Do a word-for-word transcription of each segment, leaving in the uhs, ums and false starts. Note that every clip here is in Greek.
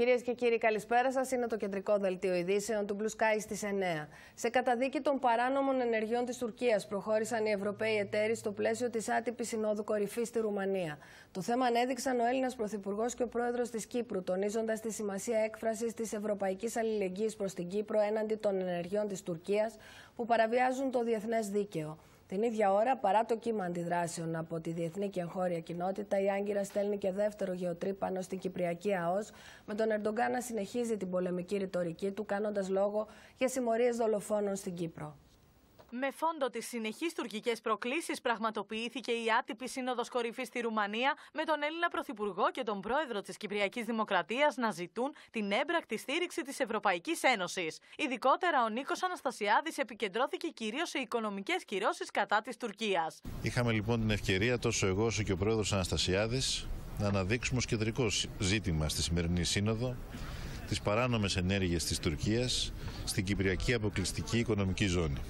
Κυρίες και κύριοι, καλησπέρα σας. Είναι το κεντρικό δελτίο ειδήσεων του Blue Sky στις εννέα. Σε καταδίκη των παράνομων ενεργειών της Τουρκίας προχώρησαν οι Ευρωπαίοι εταίροι στο πλαίσιο της άτυπης συνόδου κορυφής στη Ρουμανία. Το θέμα ανέδειξαν ο Έλληνας Πρωθυπουργός και ο Πρόεδρος της Κύπρου, τονίζοντας τη σημασία έκφρασης της ευρωπαϊκής αλληλεγγύης προς την Κύπρο έναντι των ενεργειών της Τουρκίας που παραβιάζουν το διεθνές δίκαιο. Την ίδια ώρα, παρά το κύμα αντιδράσεων από τη διεθνή και εγχώρια κοινότητα, η Άγκυρα στέλνει και δεύτερο γεωτρύπανο στην Κυπριακή ΑΟΣ, με τον Ερντογκάν να συνεχίζει την πολεμική ρητορική του, κάνοντας λόγο για συμμορίες δολοφόνων στην Κύπρο. Με φόντο τις συνεχείς τουρκικές προκλήσεις, πραγματοποιήθηκε η άτυπη σύνοδος κορυφής στη Ρουμανία, με τον Έλληνα Πρωθυπουργό και τον Πρόεδρο της Κυπριακής Δημοκρατίας να ζητούν την έμπρακτη στήριξη της Ευρωπαϊκής Ένωσης. Ειδικότερα, ο Νίκος Αναστασιάδης επικεντρώθηκε κυρίως σε οικονομικές κυρώσεις κατά της Τουρκίας. Είχαμε λοιπόν την ευκαιρία, τόσο εγώ όσο και ο Πρόεδρος Αναστασιάδης, να αναδείξουμε ως κεντρικό ζήτημα στη σημερινή σύνοδο τις παράνομες ενέργειες της Τουρκίας στην Κυπριακή Αποκλειστική Οικονομική Ζώνη.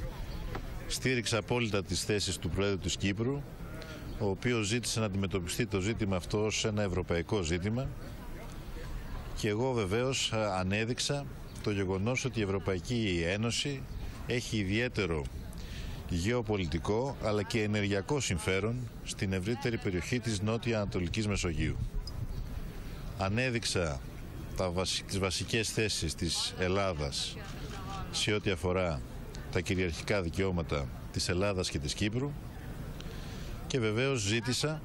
Στήριξα απόλυτα τις θέσεις του Προέδρου της Κύπρου, ο οποίος ζήτησε να αντιμετωπιστεί το ζήτημα αυτό ως ένα ευρωπαϊκό ζήτημα, και εγώ βεβαίως ανέδειξα το γεγονός ότι η Ευρωπαϊκή Ένωση έχει ιδιαίτερο γεωπολιτικό αλλά και ενεργειακό συμφέρον στην ευρύτερη περιοχή της Νότια-Ανατολικής Μεσογείου. Ανέδειξα τα βασι... τις βασικές θέσεις της Ελλάδας σε ό,τι αφορά τα κυριαρχικά δικαιώματα της Ελλάδας και της Κύπρου, και βεβαίως ζήτησα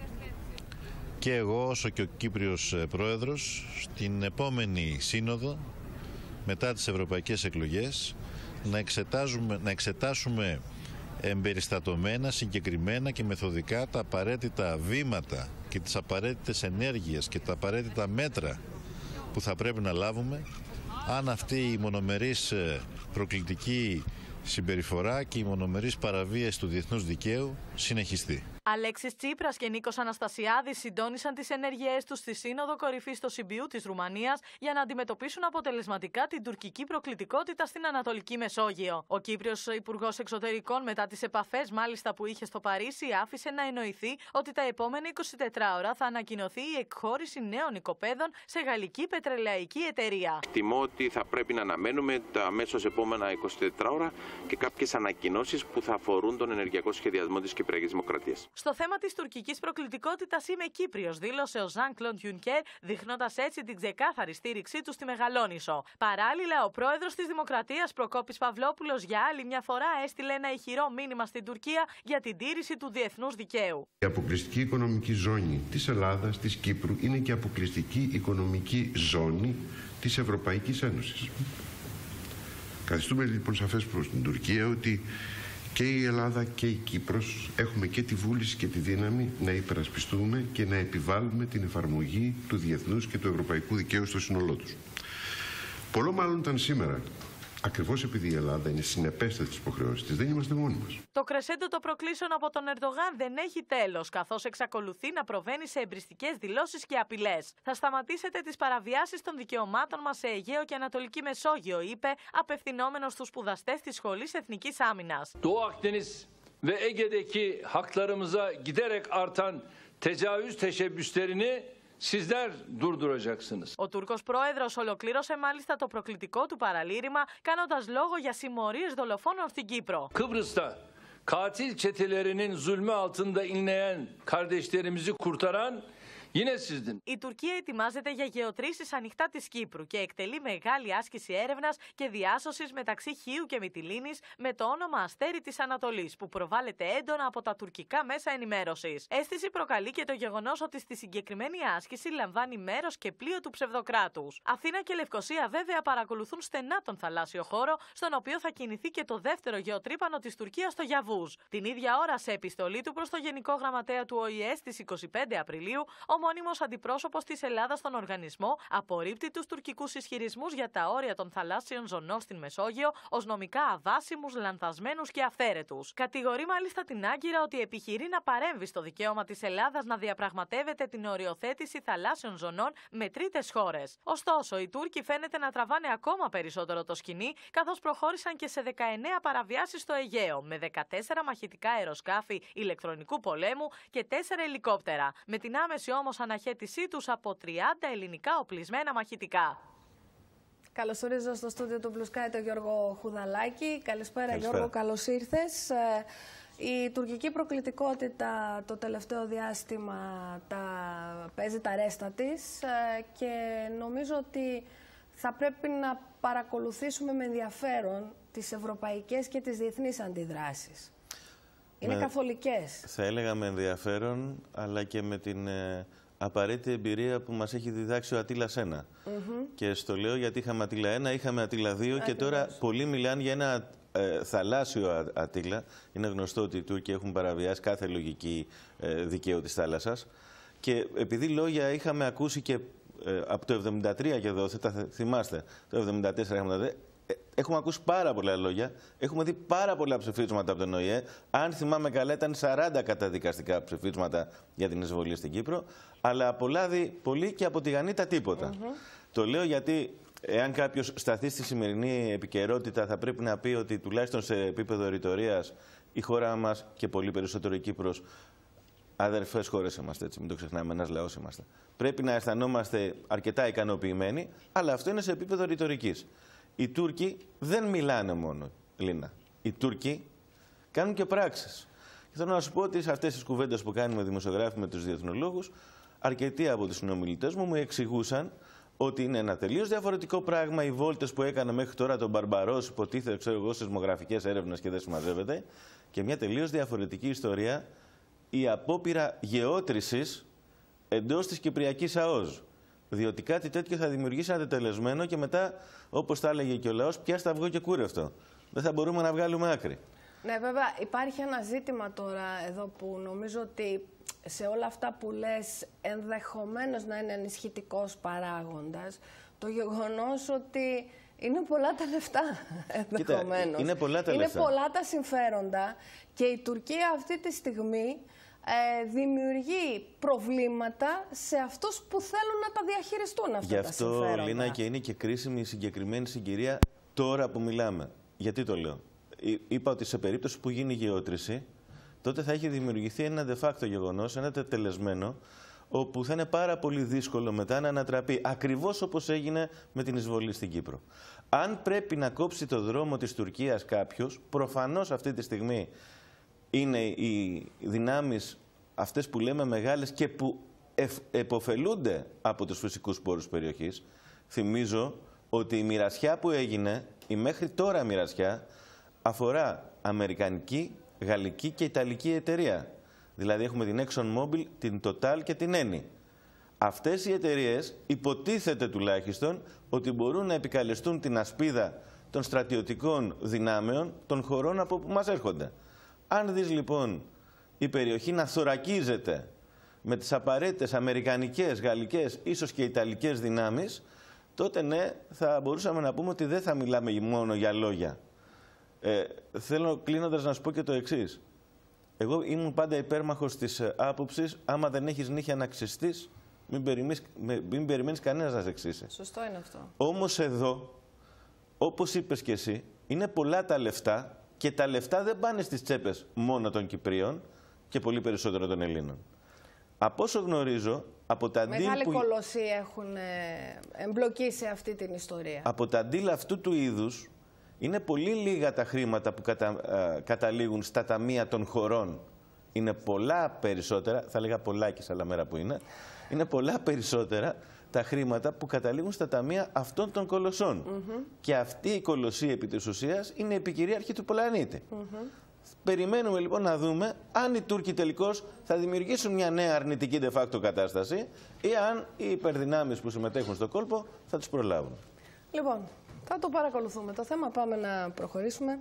και εγώ όσο και ο Κύπριος Πρόεδρος στην επόμενη σύνοδο μετά τις ευρωπαϊκές εκλογές να, εξετάζουμε, να εξετάσουμε εμπεριστατωμένα, συγκεκριμένα και μεθοδικά τα απαραίτητα βήματα και τις απαραίτητες ενέργειες και τα απαραίτητα μέτρα που θα πρέπει να λάβουμε αν αυτή η μονομερής προκλητική συμπεριφορά και η μονομερής παραβίαση του διεθνούς δικαίου συνεχιστεί. Αλέξης Τσίπρας και Νίκος Αναστασιάδης συντόνισαν τις ενέργειές τους στη Σύνοδο Κορυφής στο Συμπιού της Ρουμανίας για να αντιμετωπίσουν αποτελεσματικά την τουρκική προκλητικότητα στην Ανατολική Μεσόγειο. Ο Κύπριος Υπουργός Εξωτερικών, μετά τις επαφές μάλιστα που είχε στο Παρίσι, άφησε να εννοηθεί ότι τα επόμενα εικοσιτέσσερις ώρα θα ανακοινωθεί η εκχώρηση νέων οικοπαίδων σε γαλλική πετρελαϊκή εταιρεία. Εκτιμώ ότι θα πρέπει να αναμένουμε τα αμέσως επόμενα εικοσιτέσσερις ώρα και κάποιες ανακοινώσεις που θα αφορούν τον ενεργειακό σχεδιασμό της Κυπριακής Δημοκρατίας. Στο θέμα της τουρκικής προκλητικότητας είμαι Κύπριος, δήλωσε ο Ζαν Κλοντ Γιουνκέρ, δείχνοντας έτσι την ξεκάθαρη στήριξή του στη Μεγαλόνησο. Παράλληλα, ο πρόεδρος της Δημοκρατίας Προκόπης Παυλόπουλος για άλλη μια φορά έστειλε ένα ηχηρό μήνυμα στην Τουρκία για την τήρηση του διεθνούς δικαίου. Η αποκλειστική οικονομική ζώνη της Ελλάδας, της Κύπρου, είναι και αποκλειστική οικονομική ζώνη της Ευρωπαϊκής Ένωσης. Καθιστούμε λοιπόν σαφές προς την Τουρκία ότι και η Ελλάδα και η Κύπρος έχουμε και τη βούληση και τη δύναμη να υπερασπιστούμε και να επιβάλλουμε την εφαρμογή του διεθνούς και του ευρωπαϊκού δικαίου στο σύνολό τους. Πολλό μάλλον ήταν σήμερα, ακριβώς επειδή η Ελλάδα είναι συνεπέστατη στις υποχρεώσεις της, δεν είμαστε μόνοι μας. Το κρεσέντο των προκλήσεων από τον Ερντογάν δεν έχει τέλος, καθώς εξακολουθεί να προβαίνει σε εμπριστικές δηλώσεις και απειλές. Θα σταματήσετε τις παραβιάσεις των δικαιωμάτων μας σε Αιγαίο και Ανατολική Μεσόγειο, είπε, απευθυνόμενος στους σπουδαστές της Σχολής Εθνικής Άμυνας. Doğu Akdeniz ve Ege'deki haklarımıza giderek artan tecavüz teşebbüslerini Sizler durduracaksınız. Ο Τούρκος πρόεδρος ολοκλήρωσε μάλιστα το προκλητικό του παραλήρημα, κάνοντας λόγο για συμμορίες δολοφόνων στην Κύπρο. Kıbrıs'ta katil çetelerinin zulmü altında inleyen kardeşlerimizi kurtaran yine sizdin. Η Τουρκία ετοιμάζεται για γεωτρήσεις ανοιχτά της Κύπρου και εκτελεί μεγάλη άσκηση έρευνας και διάσωσης μεταξύ Χίου και Μυτιλήνης με το όνομα Αστέρι της Ανατολής, που προβάλλεται έντονα από τα τουρκικά μέσα ενημέρωσης. Αίσθηση προκαλεί και το γεγονός ότι στη συγκεκριμένη άσκηση λαμβάνει μέρος και πλοίο του ψευδοκράτους. Αθήνα και Λευκοσία βέβαια παρακολουθούν στενά τον θαλάσσιο χώρο, στον οποίο θα κινηθεί και το δεύτερο γεωτρύπανο της Τουρκίας στο Γιαβούζ. Την ίδια ώρα, σε επιστολή του προς το Γενικό Γραμματέα του Ο Η Ε στις είκοσι πέντε Απριλίου, ο μόνιμος αντιπρόσωπος της Ελλάδας στον οργανισμό απορρίπτει τους τουρκικούς ισχυρισμούς για τα όρια των θαλάσσιων ζωνών στην Μεσόγειο ως νομικά αβάσιμους, λανθασμένους και αυθαίρετους. Κατηγορεί μάλιστα την Άγκυρα ότι επιχειρεί να παρέμβει στο δικαίωμα της Ελλάδας να διαπραγματεύεται την οριοθέτηση θαλάσσιων ζωνών με τρίτες χώρες. Ωστόσο, οι Τούρκοι φαίνεται να τραβάνε ακόμα περισσότερο το σκηνή, καθώς προχώρησαν και σε δεκαεννέα παραβιάσεις στο Αιγαίο, με δεκατέσσερα μαχητικά αεροσκάφη ηλεκτρονικού πολέμου και τέσσερα ελικόπτερα. Με την άμεση όμως όμως αναχέτησή τους από τριάντα ελληνικά οπλισμένα μαχητικά. Καλωσορίζω στο στούντιο του Blue Sky τον Γιώργο Χουδαλάκη. Καλησπέρα, Καλησπέρα. Γιώργο, καλώς ήρθες. Η τουρκική προκλητικότητα το τελευταίο διάστημα τα... παίζει τα ρέστα της και νομίζω ότι θα πρέπει να παρακολουθήσουμε με ενδιαφέρον τις ευρωπαϊκές και τις διεθνείς αντιδράσεις. Είναι με... καθολικές. Θα έλεγα με ενδιαφέρον, αλλά και με την ε, απαραίτητη εμπειρία που μας έχει διδάξει ο Ατήλα ένα. Mm-hmm. Και στο λέω γιατί είχαμε Ατήλα ένα, είχαμε Ατήλα δύο και τώρα πολλοί μιλάνε για ένα ε, θαλάσσιο Ατήλα. Είναι γνωστό ότι οι Τούρκοι έχουν παραβιάσει κάθε λογική ε, δικαίου της θάλασσας. Και επειδή λόγια είχαμε ακούσει και ε, από το εβδομήντα τρία και εδώ, θα θυμάστε, το εβδομήντα τέσσερα είχαμε δει, έχουμε ακούσει πάρα πολλά λόγια, έχουμε δει πάρα πολλά ψηφίσματα από τον Ο Η Ε. Αν θυμάμαι καλά, ήταν σαράντα καταδικαστικά ψηφίσματα για την εισβολή στην Κύπρο, αλλά πολλά δει πολύ και από τη Γανίτα τίποτα. Mm-hmm. Το λέω γιατί, εάν κάποιος σταθεί στη σημερινή επικαιρότητα, θα πρέπει να πει ότι τουλάχιστον σε επίπεδο ρητορίας η χώρα μας και πολύ περισσότερο η Κύπρος, αδερφές χώρες είμαστε, έτσι, μην το ξεχνάμε, ένας λαός είμαστε. Πρέπει να αισθανόμαστε αρκετά ικανοποιημένοι, αλλά αυτό είναι σε επίπεδο ρητορικής. Οι Τούρκοι δεν μιλάνε μόνο, Λίνα. Οι Τούρκοι κάνουν και πράξεις. Και θέλω να σου πω ότι σε αυτές τις κουβέντες που κάνουμε με δημοσιογράφοι, με τους διεθνολόγους, αρκετοί από τους συνομιλητές μου μου εξηγούσαν ότι είναι ένα τελείως διαφορετικό πράγμα οι βόλτες που έκανε μέχρι τώρα τον Μπαρμπαρός, υποτίθεται, ξέρω εγώ, σεισμογραφικές έρευνες και δεν συμμαζεύεται, και μια τελείως διαφορετική ιστορία η απόπειρα γεώτρησης εντός της Κυπριακής ΑΟΣ. Διότι κάτι τέτοιο θα δημιουργήσει ένα τετελεσμένο και μετά, όπως τα έλεγε και ο λαός, πια σταυγό και κούρευτο. Δεν θα μπορούμε να βγάλουμε άκρη. Ναι, βέβαια, υπάρχει ένα ζήτημα τώρα εδώ που νομίζω ότι σε όλα αυτά που λες ενδεχομένως να είναι ενισχυτικός παράγοντας, το γεγονός ότι είναι πολλά τα λεφτά, ενδεχομένως. Είναι πολλά τα λεφτά. Είναι πολλά τα συμφέροντα και η Τουρκία αυτή τη στιγμή Ε, δημιουργεί προβλήματα σε αυτούς που θέλουν να τα διαχειριστούν αυτά τα συμφέροντα. Γι' αυτό, Λίνα, και είναι και κρίσιμη η συγκεκριμένη συγκυρία τώρα που μιλάμε. Γιατί το λέω. Είπα ότι σε περίπτωση που γίνει γεώτρηση, τότε θα έχει δημιουργηθεί ένα de facto γεγονός, ένα τετελεσμένο, όπου θα είναι πάρα πολύ δύσκολο μετά να ανατραπεί, ακριβώς όπως έγινε με την εισβολή στην Κύπρο. Αν πρέπει να κόψει το δρόμο της Τουρκίας κάποιος, προφανώς αυτή τη στιγμή είναι οι δυνάμεις αυτές που λέμε μεγάλες και που επωφελούνται από τους φυσικούς πόρους περιοχής. Θυμίζω ότι η μοιρασιά που έγινε, η μέχρι τώρα μοιρασιά, αφορά αμερικανική, γαλλική και ιταλική εταιρεία. Δηλαδή έχουμε την ExxonMobil, την Total και την Eni. Αυτές οι εταιρείες υποτίθεται τουλάχιστον ότι μπορούν να επικαλεστούν την ασπίδα των στρατιωτικών δυνάμεων των χωρών από που μας έρχονται. Αν δεις λοιπόν η περιοχή να θωρακίζεται με τις απαραίτητες αμερικανικές, γαλλικές, ίσως και ιταλικές δυνάμεις, τότε ναι, θα μπορούσαμε να πούμε ότι δεν θα μιλάμε μόνο για λόγια. Ε, θέλω κλείνοντας να σου πω και το εξής. Εγώ ήμουν πάντα υπέρμαχος της άποψης, άμα δεν έχεις νύχια να ξυστείς, μην περιμένεις, μην περιμένεις κανένας να σε ξύσει. Σωστό είναι αυτό. Όμως εδώ, όπως είπες και εσύ, είναι πολλά τα λεφτά. Και τα λεφτά δεν πάνε στις τσέπες μόνο των Κυπρίων και πολύ περισσότερο των Ελλήνων. Από όσο γνωρίζω, από τα ντύλ Μεγάλη που... κολοσσοί έχουν εμπλοκεί σε αυτή την ιστορία. Από τα ντύλ αυτού του είδους είναι πολύ λίγα τα χρήματα που κατα... α, καταλήγουν στα ταμεία των χωρών. Είναι πολλά περισσότερα, θα λέγα πολλάκις αλλά μέρα που είναι, είναι πολλά περισσότερα τα χρήματα που καταλήγουν στα ταμεία αυτών των κολοσσών. Mm-hmm. Και αυτή η κολοσσή επί της ουσίας είναι η επικυρίαρχη του πλανήτη. Mm-hmm. Περιμένουμε λοιπόν να δούμε αν οι Τούρκοι τελικώς θα δημιουργήσουν μια νέα αρνητική de facto κατάσταση ή αν οι υπερδυνάμεις που συμμετέχουν στο κόλπο θα τους προλάβουν. Λοιπόν, θα το παρακολουθούμε το θέμα. Πάμε να προχωρήσουμε.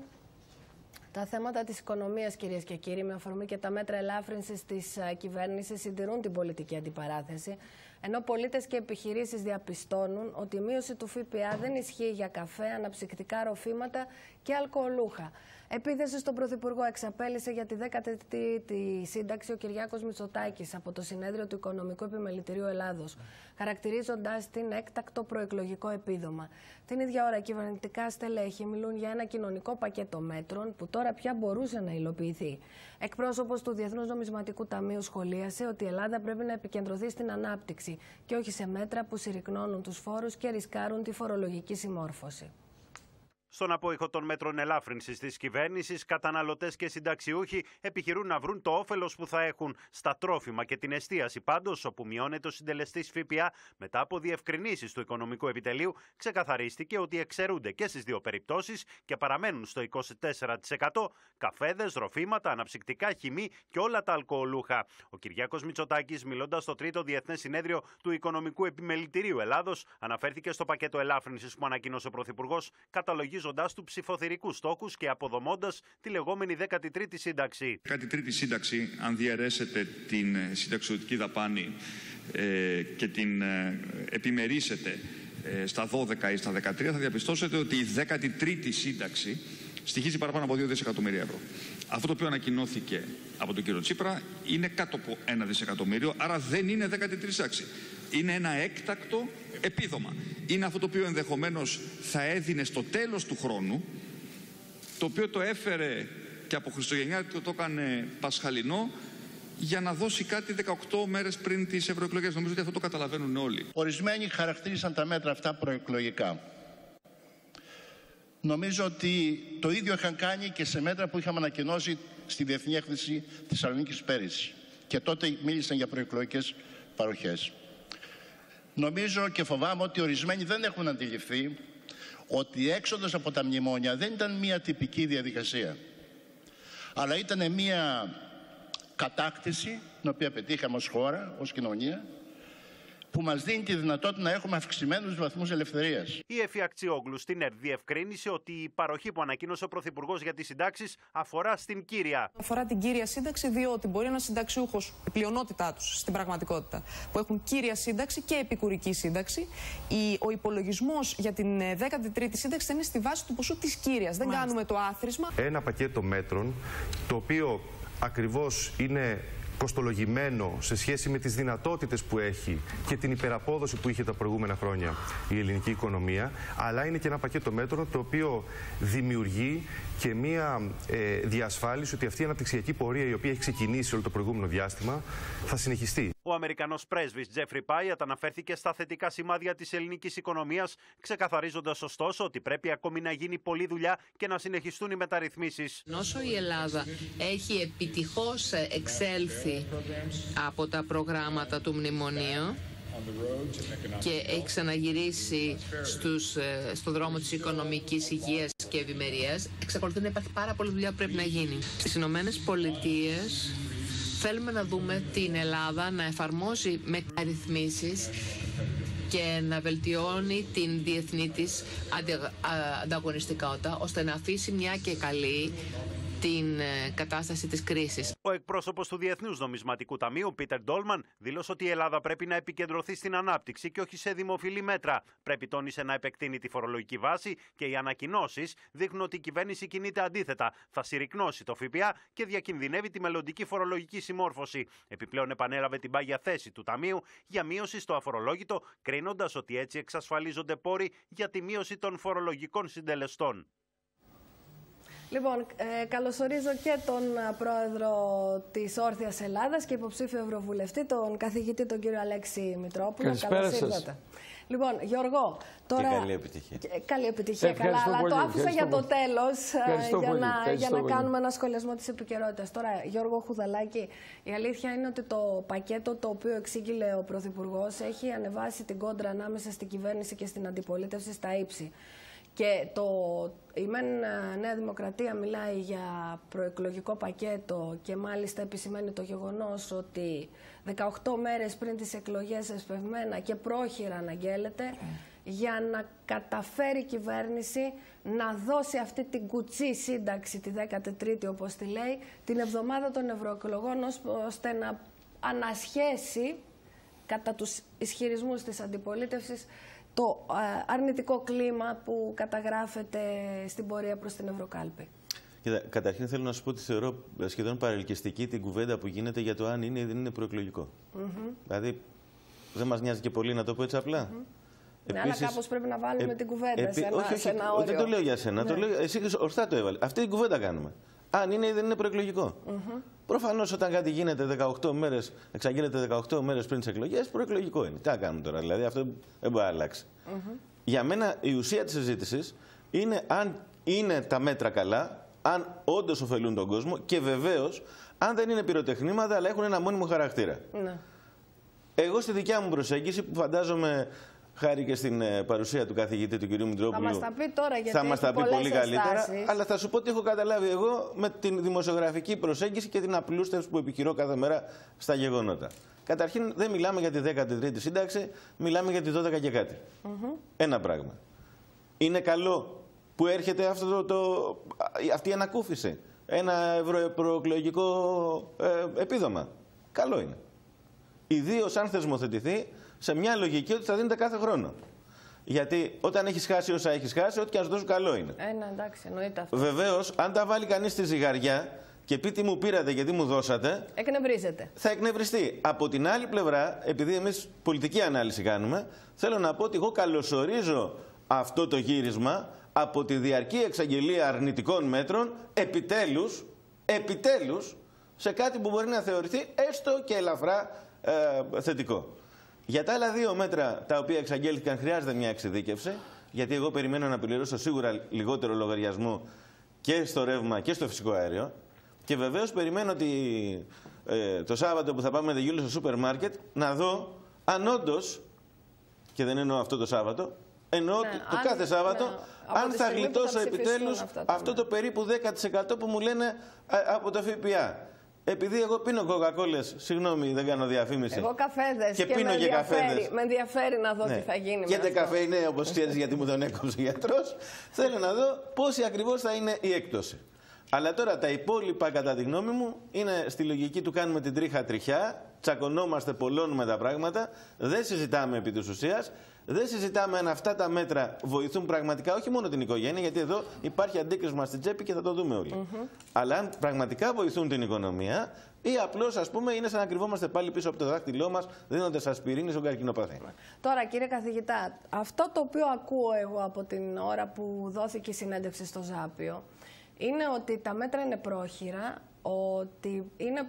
Τα θέματα της οικονομίας, κυρίες και κύριοι, με αφορμή και τα μέτρα ελάφρυνσης της κυβέρνησης, συντηρούν την πολιτική αντιπαράθεση. Ενώ πολίτες και επιχειρήσεις διαπιστώνουν ότι η μείωση του ΦΠΑ δεν ισχύει για καφέ, αναψυκτικά ροφήματα και αλκοολούχα. Επίθεση στον Πρωθυπουργό εξαπέλυσε για τη δέκατη τρίτη σύνταξη ο Κυριάκος Μητσοτάκης από το Συνέδριο του Οικονομικού Επιμελητηρίου Ελλάδος, χαρακτηρίζοντας την έκτακτο προεκλογικό επίδομα. Την ίδια ώρα, κυβερνητικά στελέχη μιλούν για ένα κοινωνικό πακέτο μέτρων που τώρα πια μπορούσε να υλοποιηθεί. Εκπρόσωπος του Διεθνούς Νομισματικού Ταμείου σχολίασε ότι η Ελλάδα πρέπει να επικεντρωθεί στην ανάπτυξη και όχι σε μέτρα που συρρικνώνουν τους φόρους και ρισκάρουν τη φορολογική συμμόρφωση. Στον απόϊχο των μέτρων ελάφρυνσης της κυβέρνησης, καταναλωτές και συνταξιούχοι επιχειρούν να βρουν το όφελος που θα έχουν στα τρόφιμα και την εστίαση. Πάντως, όπου μειώνεται ο συντελεστής ΦΠΑ μετά από διευκρινήσεις του Οικονομικού Επιτελείου, ξεκαθαρίστηκε ότι εξαιρούνται και στις δύο περιπτώσεις και παραμένουν στο είκοσι τέσσερα τοις εκατό καφέδες, ροφήματα, αναψυκτικά, χυμή και όλα τα αλκοολούχα. Ο Κυριάκος Μητσοτάκης, μιλώντας στο τρίτο Διεθνές Συνέδριο του Οικονομικού Επιμελητηρίου Ελλάδος, αναφέρθηκε στο πακέτο ελάφρυνσης που ανακοίνωσε ο Πρωθυπουργός, καταλογίζοντας του ψηφοθυρικούς στόχους και αποδομώντας τη λεγόμενη δέκατη τρίτη σύνταξη. δέκατη τρίτη σύνταξη, αν διαιρέσετε την συνταξιοδοτική δαπάνη ε, και την ε, επιμερίσετε ε, στα δώδεκα ή στα δεκατρία, θα διαπιστώσετε ότι η δέκατη τρίτη σύνταξη στοιχίζει παραπάνω από δύο δισεκατομμύρια ευρώ. Αυτό το οποίο ανακοινώθηκε από τον κύριο Τσίπρα είναι κάτω από ένα δισεκατομμύριο, άρα δεν είναι δέκατη τρίτη σύνταξη. Είναι ένα έκτακτο επίδομα. Είναι αυτό το οποίο ενδεχομένως θα έδινε στο τέλος του χρόνου, το οποίο το έφερε και από Χριστουγεννιάτικο το έκανε Πασχαλινό, για να δώσει κάτι δεκαοκτώ μέρες πριν τις ευρωεκλογές. Νομίζω ότι αυτό το καταλαβαίνουν όλοι. Ορισμένοι χαρακτήρισαν τα μέτρα αυτά προεκλογικά. Νομίζω ότι το ίδιο είχαν κάνει και σε μέτρα που είχαμε ανακοινώσει στη Διεθνή Έκθεση της Θεσσαλονίκης πέρυσι. Και τότε μίλησαν για προεκλογικές παροχές. Νομίζω και φοβάμαι ότι ορισμένοι δεν έχουν αντιληφθεί ότι η έξοδος από τα μνημόνια δεν ήταν μια τυπική διαδικασία, αλλά ήταν μια κατάκτηση, την οποία πετύχαμε ως χώρα, ως κοινωνία, που μας δίνει τη δυνατότητα να έχουμε αυξημένους βαθμούς ελευθερίας. Η Εφη Αξιόγλου στην ΕΡΤ διευκρίνησε ότι η παροχή που ανακοίνωσε ο Πρωθυπουργός για τις συντάξεις αφορά στην κύρια. Αφορά την κύρια σύνταξη, διότι μπορεί ένας συνταξιούχος, η πλειονότητά τους στην πραγματικότητα, που έχουν κύρια σύνταξη και επικουρική σύνταξη, ο υπολογισμός για την δέκατη τρίτη σύνταξη θα είναι στη βάση του ποσού της κύριας. Δεν Μάλιστα. κάνουμε το άθροισμα. Ένα πακέτο μέτρων, το οποίο ακριβώς είναι κοστολογημένο σε σχέση με τις δυνατότητες που έχει και την υπεραπόδοση που είχε τα προηγούμενα χρόνια η ελληνική οικονομία, αλλά είναι και ένα πακέτο μέτρων το οποίο δημιουργεί και μία ε, διασφάλιση ότι αυτή η αναπτυξιακή πορεία, η οποία έχει ξεκινήσει όλο το προηγούμενο διάστημα, θα συνεχιστεί. Ο Αμερικανός πρέσβης Τζέφρι Πάιατ αναφέρθηκε στα θετικά σημάδια της ελληνικής οικονομίας, ξεκαθαρίζοντας ωστόσο ότι πρέπει ακόμη να γίνει πολλή δουλειά και να συνεχιστούν οι μεταρρυθμίσεις. Όσο η Ελλάδα έχει επιτυχώς εξέλθει από τα προγράμματα του μνημονίου και έχει ξαναγυρίσει στους, στο δρόμο της οικονομικής υγείας και ευημερίας, εξακολουθεί να υπάρχει πάρα πολλή δουλειά που πρέπει να γίνει. Στις Ηνωμένες Πολιτείες θέλουμε να δούμε την Ελλάδα να εφαρμόζει μεταρρυθμίσεις και να βελτιώνει την διεθνή της ανταγωνιστικότητα, ώστε να αφήσει μια και καλή την κατάσταση της κρίσης. Ο εκπρόσωπος του Διεθνούς Νομισματικού Ταμείου, Πίτερ Ντόλμαν, δήλωσε ότι η Ελλάδα πρέπει να επικεντρωθεί στην ανάπτυξη και όχι σε δημοφιλή μέτρα. Πρέπει, τόνισε, να επεκτείνει τη φορολογική βάση και οι ανακοινώσεις δείχνουν ότι η κυβέρνηση κινείται αντίθετα. Θα συρρικνώσει το ΦΠΑ και διακινδυνεύει τη μελλοντική φορολογική συμμόρφωση. Επιπλέον, επανέλαβε την πάγια θέση του Ταμείου για μείωση στο αφορολόγητο, κρίνοντας ότι έτσι εξασφαλίζονται πόροι για τη μείωση των φορολογικών συντελεστών. Λοιπόν, ε, καλωσορίζω και τον πρόεδρο της Όρθιας Ελλάδας και υποψήφιο ευρωβουλευτή, τον καθηγητή τον κύριο Αλέξη Μητρόπουλο. Καλησπέρα σας. Λοιπόν, Γιώργο, τώρα... Και καλή επιτυχία. Και, καλή επιτυχία, καλά, αλλά πολύ, το άφησα για το τέλος για πολύ, να, για να κάνουμε ένα σχολιασμό της επικαιρότητας. Τώρα, Γιώργο Χουδαλάκη, η αλήθεια είναι ότι το πακέτο το οποίο εξήγηλε ο Πρωθυπουργός έχει ανεβάσει την κόντρα ανάμεσα στην κυβέρνηση και στην αντιπολίτευση στα ύψη. Και το, η ΜΕΝ Νέα Δημοκρατία μιλάει για προεκλογικό πακέτο και μάλιστα επισημαίνει το γεγονός ότι δεκαοκτώ μέρες πριν τις εκλογές εσπευμένα και πρόχειρα αναγγέλλεται για να καταφέρει η κυβέρνηση να δώσει αυτή την κουτσή σύνταξη, τη δέκατη τρίτη όπως τη λέει, την εβδομάδα των ευρωεκλογών, ώστε να ανασχέσει κατά τους ισχυρισμούς της αντιπολίτευσης, το αρνητικό κλίμα που καταγράφεται στην πορεία προς την Ευρωκάλπη? Κοίτα, καταρχήν θέλω να σου πω ότι θεωρώ σχεδόν παρελκυστική την κουβέντα που γίνεται για το αν είναι ή δεν είναι προεκλογικό. Mm-hmm. Δηλαδή, δεν μας νοιάζει και πολύ να το πω έτσι απλά. Mm-hmm. Επίσης, ναι, αλλά κάπως πρέπει να βάλουμε ε, την κουβέντα επί, σε, ένα, όχι, όχι, σε ένα όριο. Δεν το λέω για σένα. Ναι. Το λέω, εσύ ορθά το έβαλε. Αυτή την κουβέντα κάνουμε. Αν είναι ή δεν είναι προεκλογικό. Mm-hmm. Προφανώς όταν κάτι γίνεται δεκαοκτώ μέρες, εξαγγέλλεται δεκαοκτώ μέρες πριν τις εκλογές, προεκλογικό είναι. Τι να κάνουμε τώρα, δηλαδή αυτό δεν μπορεί να αλλάξει. Mm-hmm. Για μένα η ουσία της συζήτησης είναι αν είναι τα μέτρα καλά, αν όντως ωφελούν τον κόσμο και βεβαίως αν δεν είναι πυροτεχνήματα αλλά έχουν ένα μόνιμο χαρακτήρα. Mm-hmm. Εγώ στη δικιά μου προσέγγιση που φαντάζομαι, χάρη και στην παρουσία του καθηγητή του κ. Μητρόπουλου, θα μας τα πει τώρα, γιατί θα μας τα πει πολύ καλύτερα. Εστάσεις. Αλλά θα σου πω ότι έχω καταλάβει εγώ με την δημοσιογραφική προσέγγιση και την απλούστευση που επιχειρώ κάθε μέρα στα γεγονότα. Καταρχήν, δεν μιλάμε για τη δέκατη τρίτη σύνταξη, μιλάμε για τη δώδεκα και κάτι. Mm-hmm. Ένα πράγμα. Είναι καλό που έρχεται αυτό το, το, αυτή η ανακούφιση. Ένα ευρωεκλογικό ε, επίδομα. Καλό είναι. Ιδίως αν θεσμοθετηθεί σε μια λογική ότι θα δίνεται κάθε χρόνο. Γιατί όταν έχεις χάσει όσα έχεις χάσει, ό,τι και να σου δώσουν καλό είναι. Ένα, εντάξει, εννοείται αυτό. Βεβαίως, αν τα βάλει κανείς στη ζυγαριά και πει τι μου πήρατε και τι μου δώσατε, εκνευρίζεται. Θα εκνευριστεί. Από την άλλη πλευρά, επειδή εμείς πολιτική ανάλυση κάνουμε, θέλω να πω ότι εγώ καλωσορίζω αυτό το γύρισμα από τη διαρκή εξαγγελία αρνητικών μέτρων, επιτέλους, επιτέλους, σε κάτι που μπορεί να θεωρηθεί έστω και ελαφρά ε, θετικό. Για τα άλλα δύο μέτρα τα οποία εξαγγέλθηκαν χρειάζεται μια εξειδίκευση, γιατί εγώ περιμένω να πληρώσω σίγουρα λιγότερο λογαριασμό και στο ρεύμα και στο φυσικό αέριο. Και βεβαίως περιμένω ότι ε, το Σάββατο που θα πάμε με τη Γιούλη στο σούπερ μάρκετ να δω αν όντως, και δεν εννοώ αυτό το Σάββατο, εννοώ ναι, το αν, κάθε Σάββατο, ναι, αν θα γλιτώσω επιτέλους αυτό το περίπου δέκα τοις εκατό που μου λένε α, από το ΦΠΑ. Επειδή εγώ πίνω κοκακόλες, συγγνώμη, δεν κάνω διαφήμιση. Εγώ καφέδες και, και πίνω και καφέδες. Με ενδιαφέρει να δω ναι. τι θα γίνει. Και καφέ είναι, όπως ξέρεις, γιατί μου τον έκοψε ο γιατρός. Θέλω να δω πόση ακριβώς θα είναι η έκπτωση. Αλλά τώρα τα υπόλοιπα, κατά τη γνώμη μου, είναι στη λογική του κάνουμε την τρίχα τριχιά, τσακωνόμαστε, πολλώνουμε τα πράγματα, δεν συζητάμε επί της ουσίας, δεν συζητάμε αν αυτά τα μέτρα βοηθούν πραγματικά όχι μόνο την οικογένεια, γιατί εδώ υπάρχει αντίκρισμα στην τσέπη και θα το δούμε όλοι. Mm-hmm. Αλλά αν πραγματικά βοηθούν την οικονομία ή απλώς, ας πούμε, είναι σαν να κρυβόμαστε πάλι πίσω από το δάχτυλό μας, δίνοντας ασπιρίνη στον καρκινοπαθή. Τώρα, κύριε καθηγητά, αυτό το οποίο ακούω εγώ από την ώρα που δόθηκε η συνέντευξη στο Ζάπιο, είναι ότι τα μέτρα είναι πρόχειρα, ότι είναι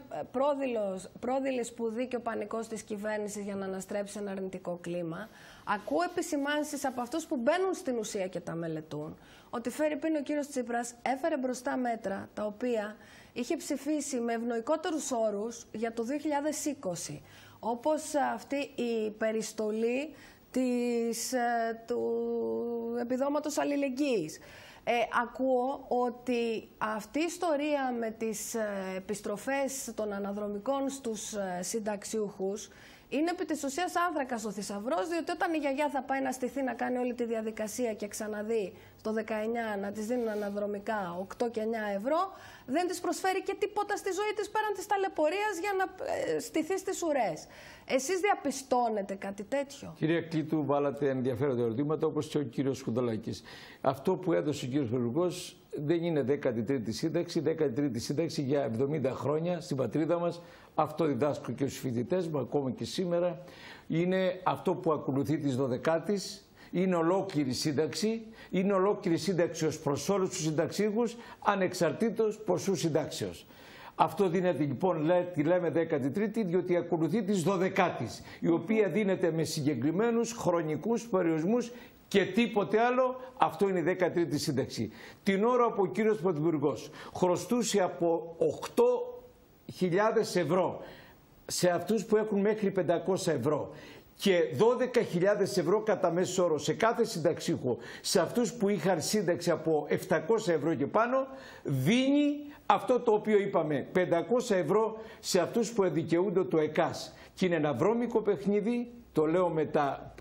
πρόδειλη σπουδή και ο πανικός της κυβέρνησης για να αναστρέψει ένα αρνητικό κλίμα. Ακούω επισημάνσεις από αυτούς που μπαίνουν στην ουσία και τα μελετούν, ότι φέρει πίνει ο κύριος Τσίπρας έφερε μπροστά μέτρα τα οποία είχε ψηφίσει με ευνοϊκότερους όρους για το δύο χιλιάδες είκοσι, όπως αυτή η περιστολή της, του επιδόματος αλληλεγγύης. Ε, ακούω ότι αυτή η ιστορία με τις ε, επιστροφές των αναδρομικών στους ε, συνταξιούχους είναι επί της ουσίας άνθρακας ο θησαυρός, διότι όταν η γιαγιά θα πάει να στηθεί να κάνει όλη τη διαδικασία και ξαναδεί στο δεκαεννιά να της δίνουν αναδρομικά οκτώ και εννιά ευρώ, δεν της προσφέρει και τίποτα στη ζωή της πέραν της ταλαιπωρίας για να ε, στηθεί στις ουρές. Εσείς διαπιστώνετε κάτι τέτοιο? Κυρία Κλήτου, βάλατε ενδιαφέροντα ερωτήματα, όπως και ο κύριος Χουντολάκης. Αυτό που έδωσε ο κύριος Υπουργός δεν είναι δέκατη τρίτη σύνταξη. δέκατη τρίτη σύνταξη για εβδομήντα χρόνια στην πατρίδα μας. Αυτό διδάσκω και στους φοιτητές μου, ακόμα και σήμερα. Είναι αυτό που ακολουθεί της δωδεκάτης. Είναι ολόκληρη σύνταξη. Είναι ολόκληρη σύνταξη ως προς όλους τους συνταξίχους, ανεξαρτήτως ποσού συντάξεως. Αυτό δίνεται λοιπόν, τη λέμε δέκατη τρίτη, διότι ακολουθεί της δωδεκάτης, η οποία δίνεται με συγκεκριμένους χρονικούς περιορισμούς και τίποτε άλλο. Αυτό είναι η δέκατη τρίτη σύνταξη. Την ώρα που ο κύριος Πρωθυπουργός χρωστούσε από οκτώ χιλιάδες ευρώ σε αυτούς που έχουν μέχρι πεντακόσια ευρώ και δώδεκα χιλιάδες ευρώ κατά μέσο όρο σε κάθε συνταξίχο σε αυτούς που είχαν σύνταξη από επτακόσια ευρώ και πάνω, δίνει αυτό το οποίο είπαμε, πεντακόσια ευρώ σε αυτούς που δικαιούνται το ΕΚΑΣ. Και είναι ένα βρώμικο παιχνίδι, το λέω με τα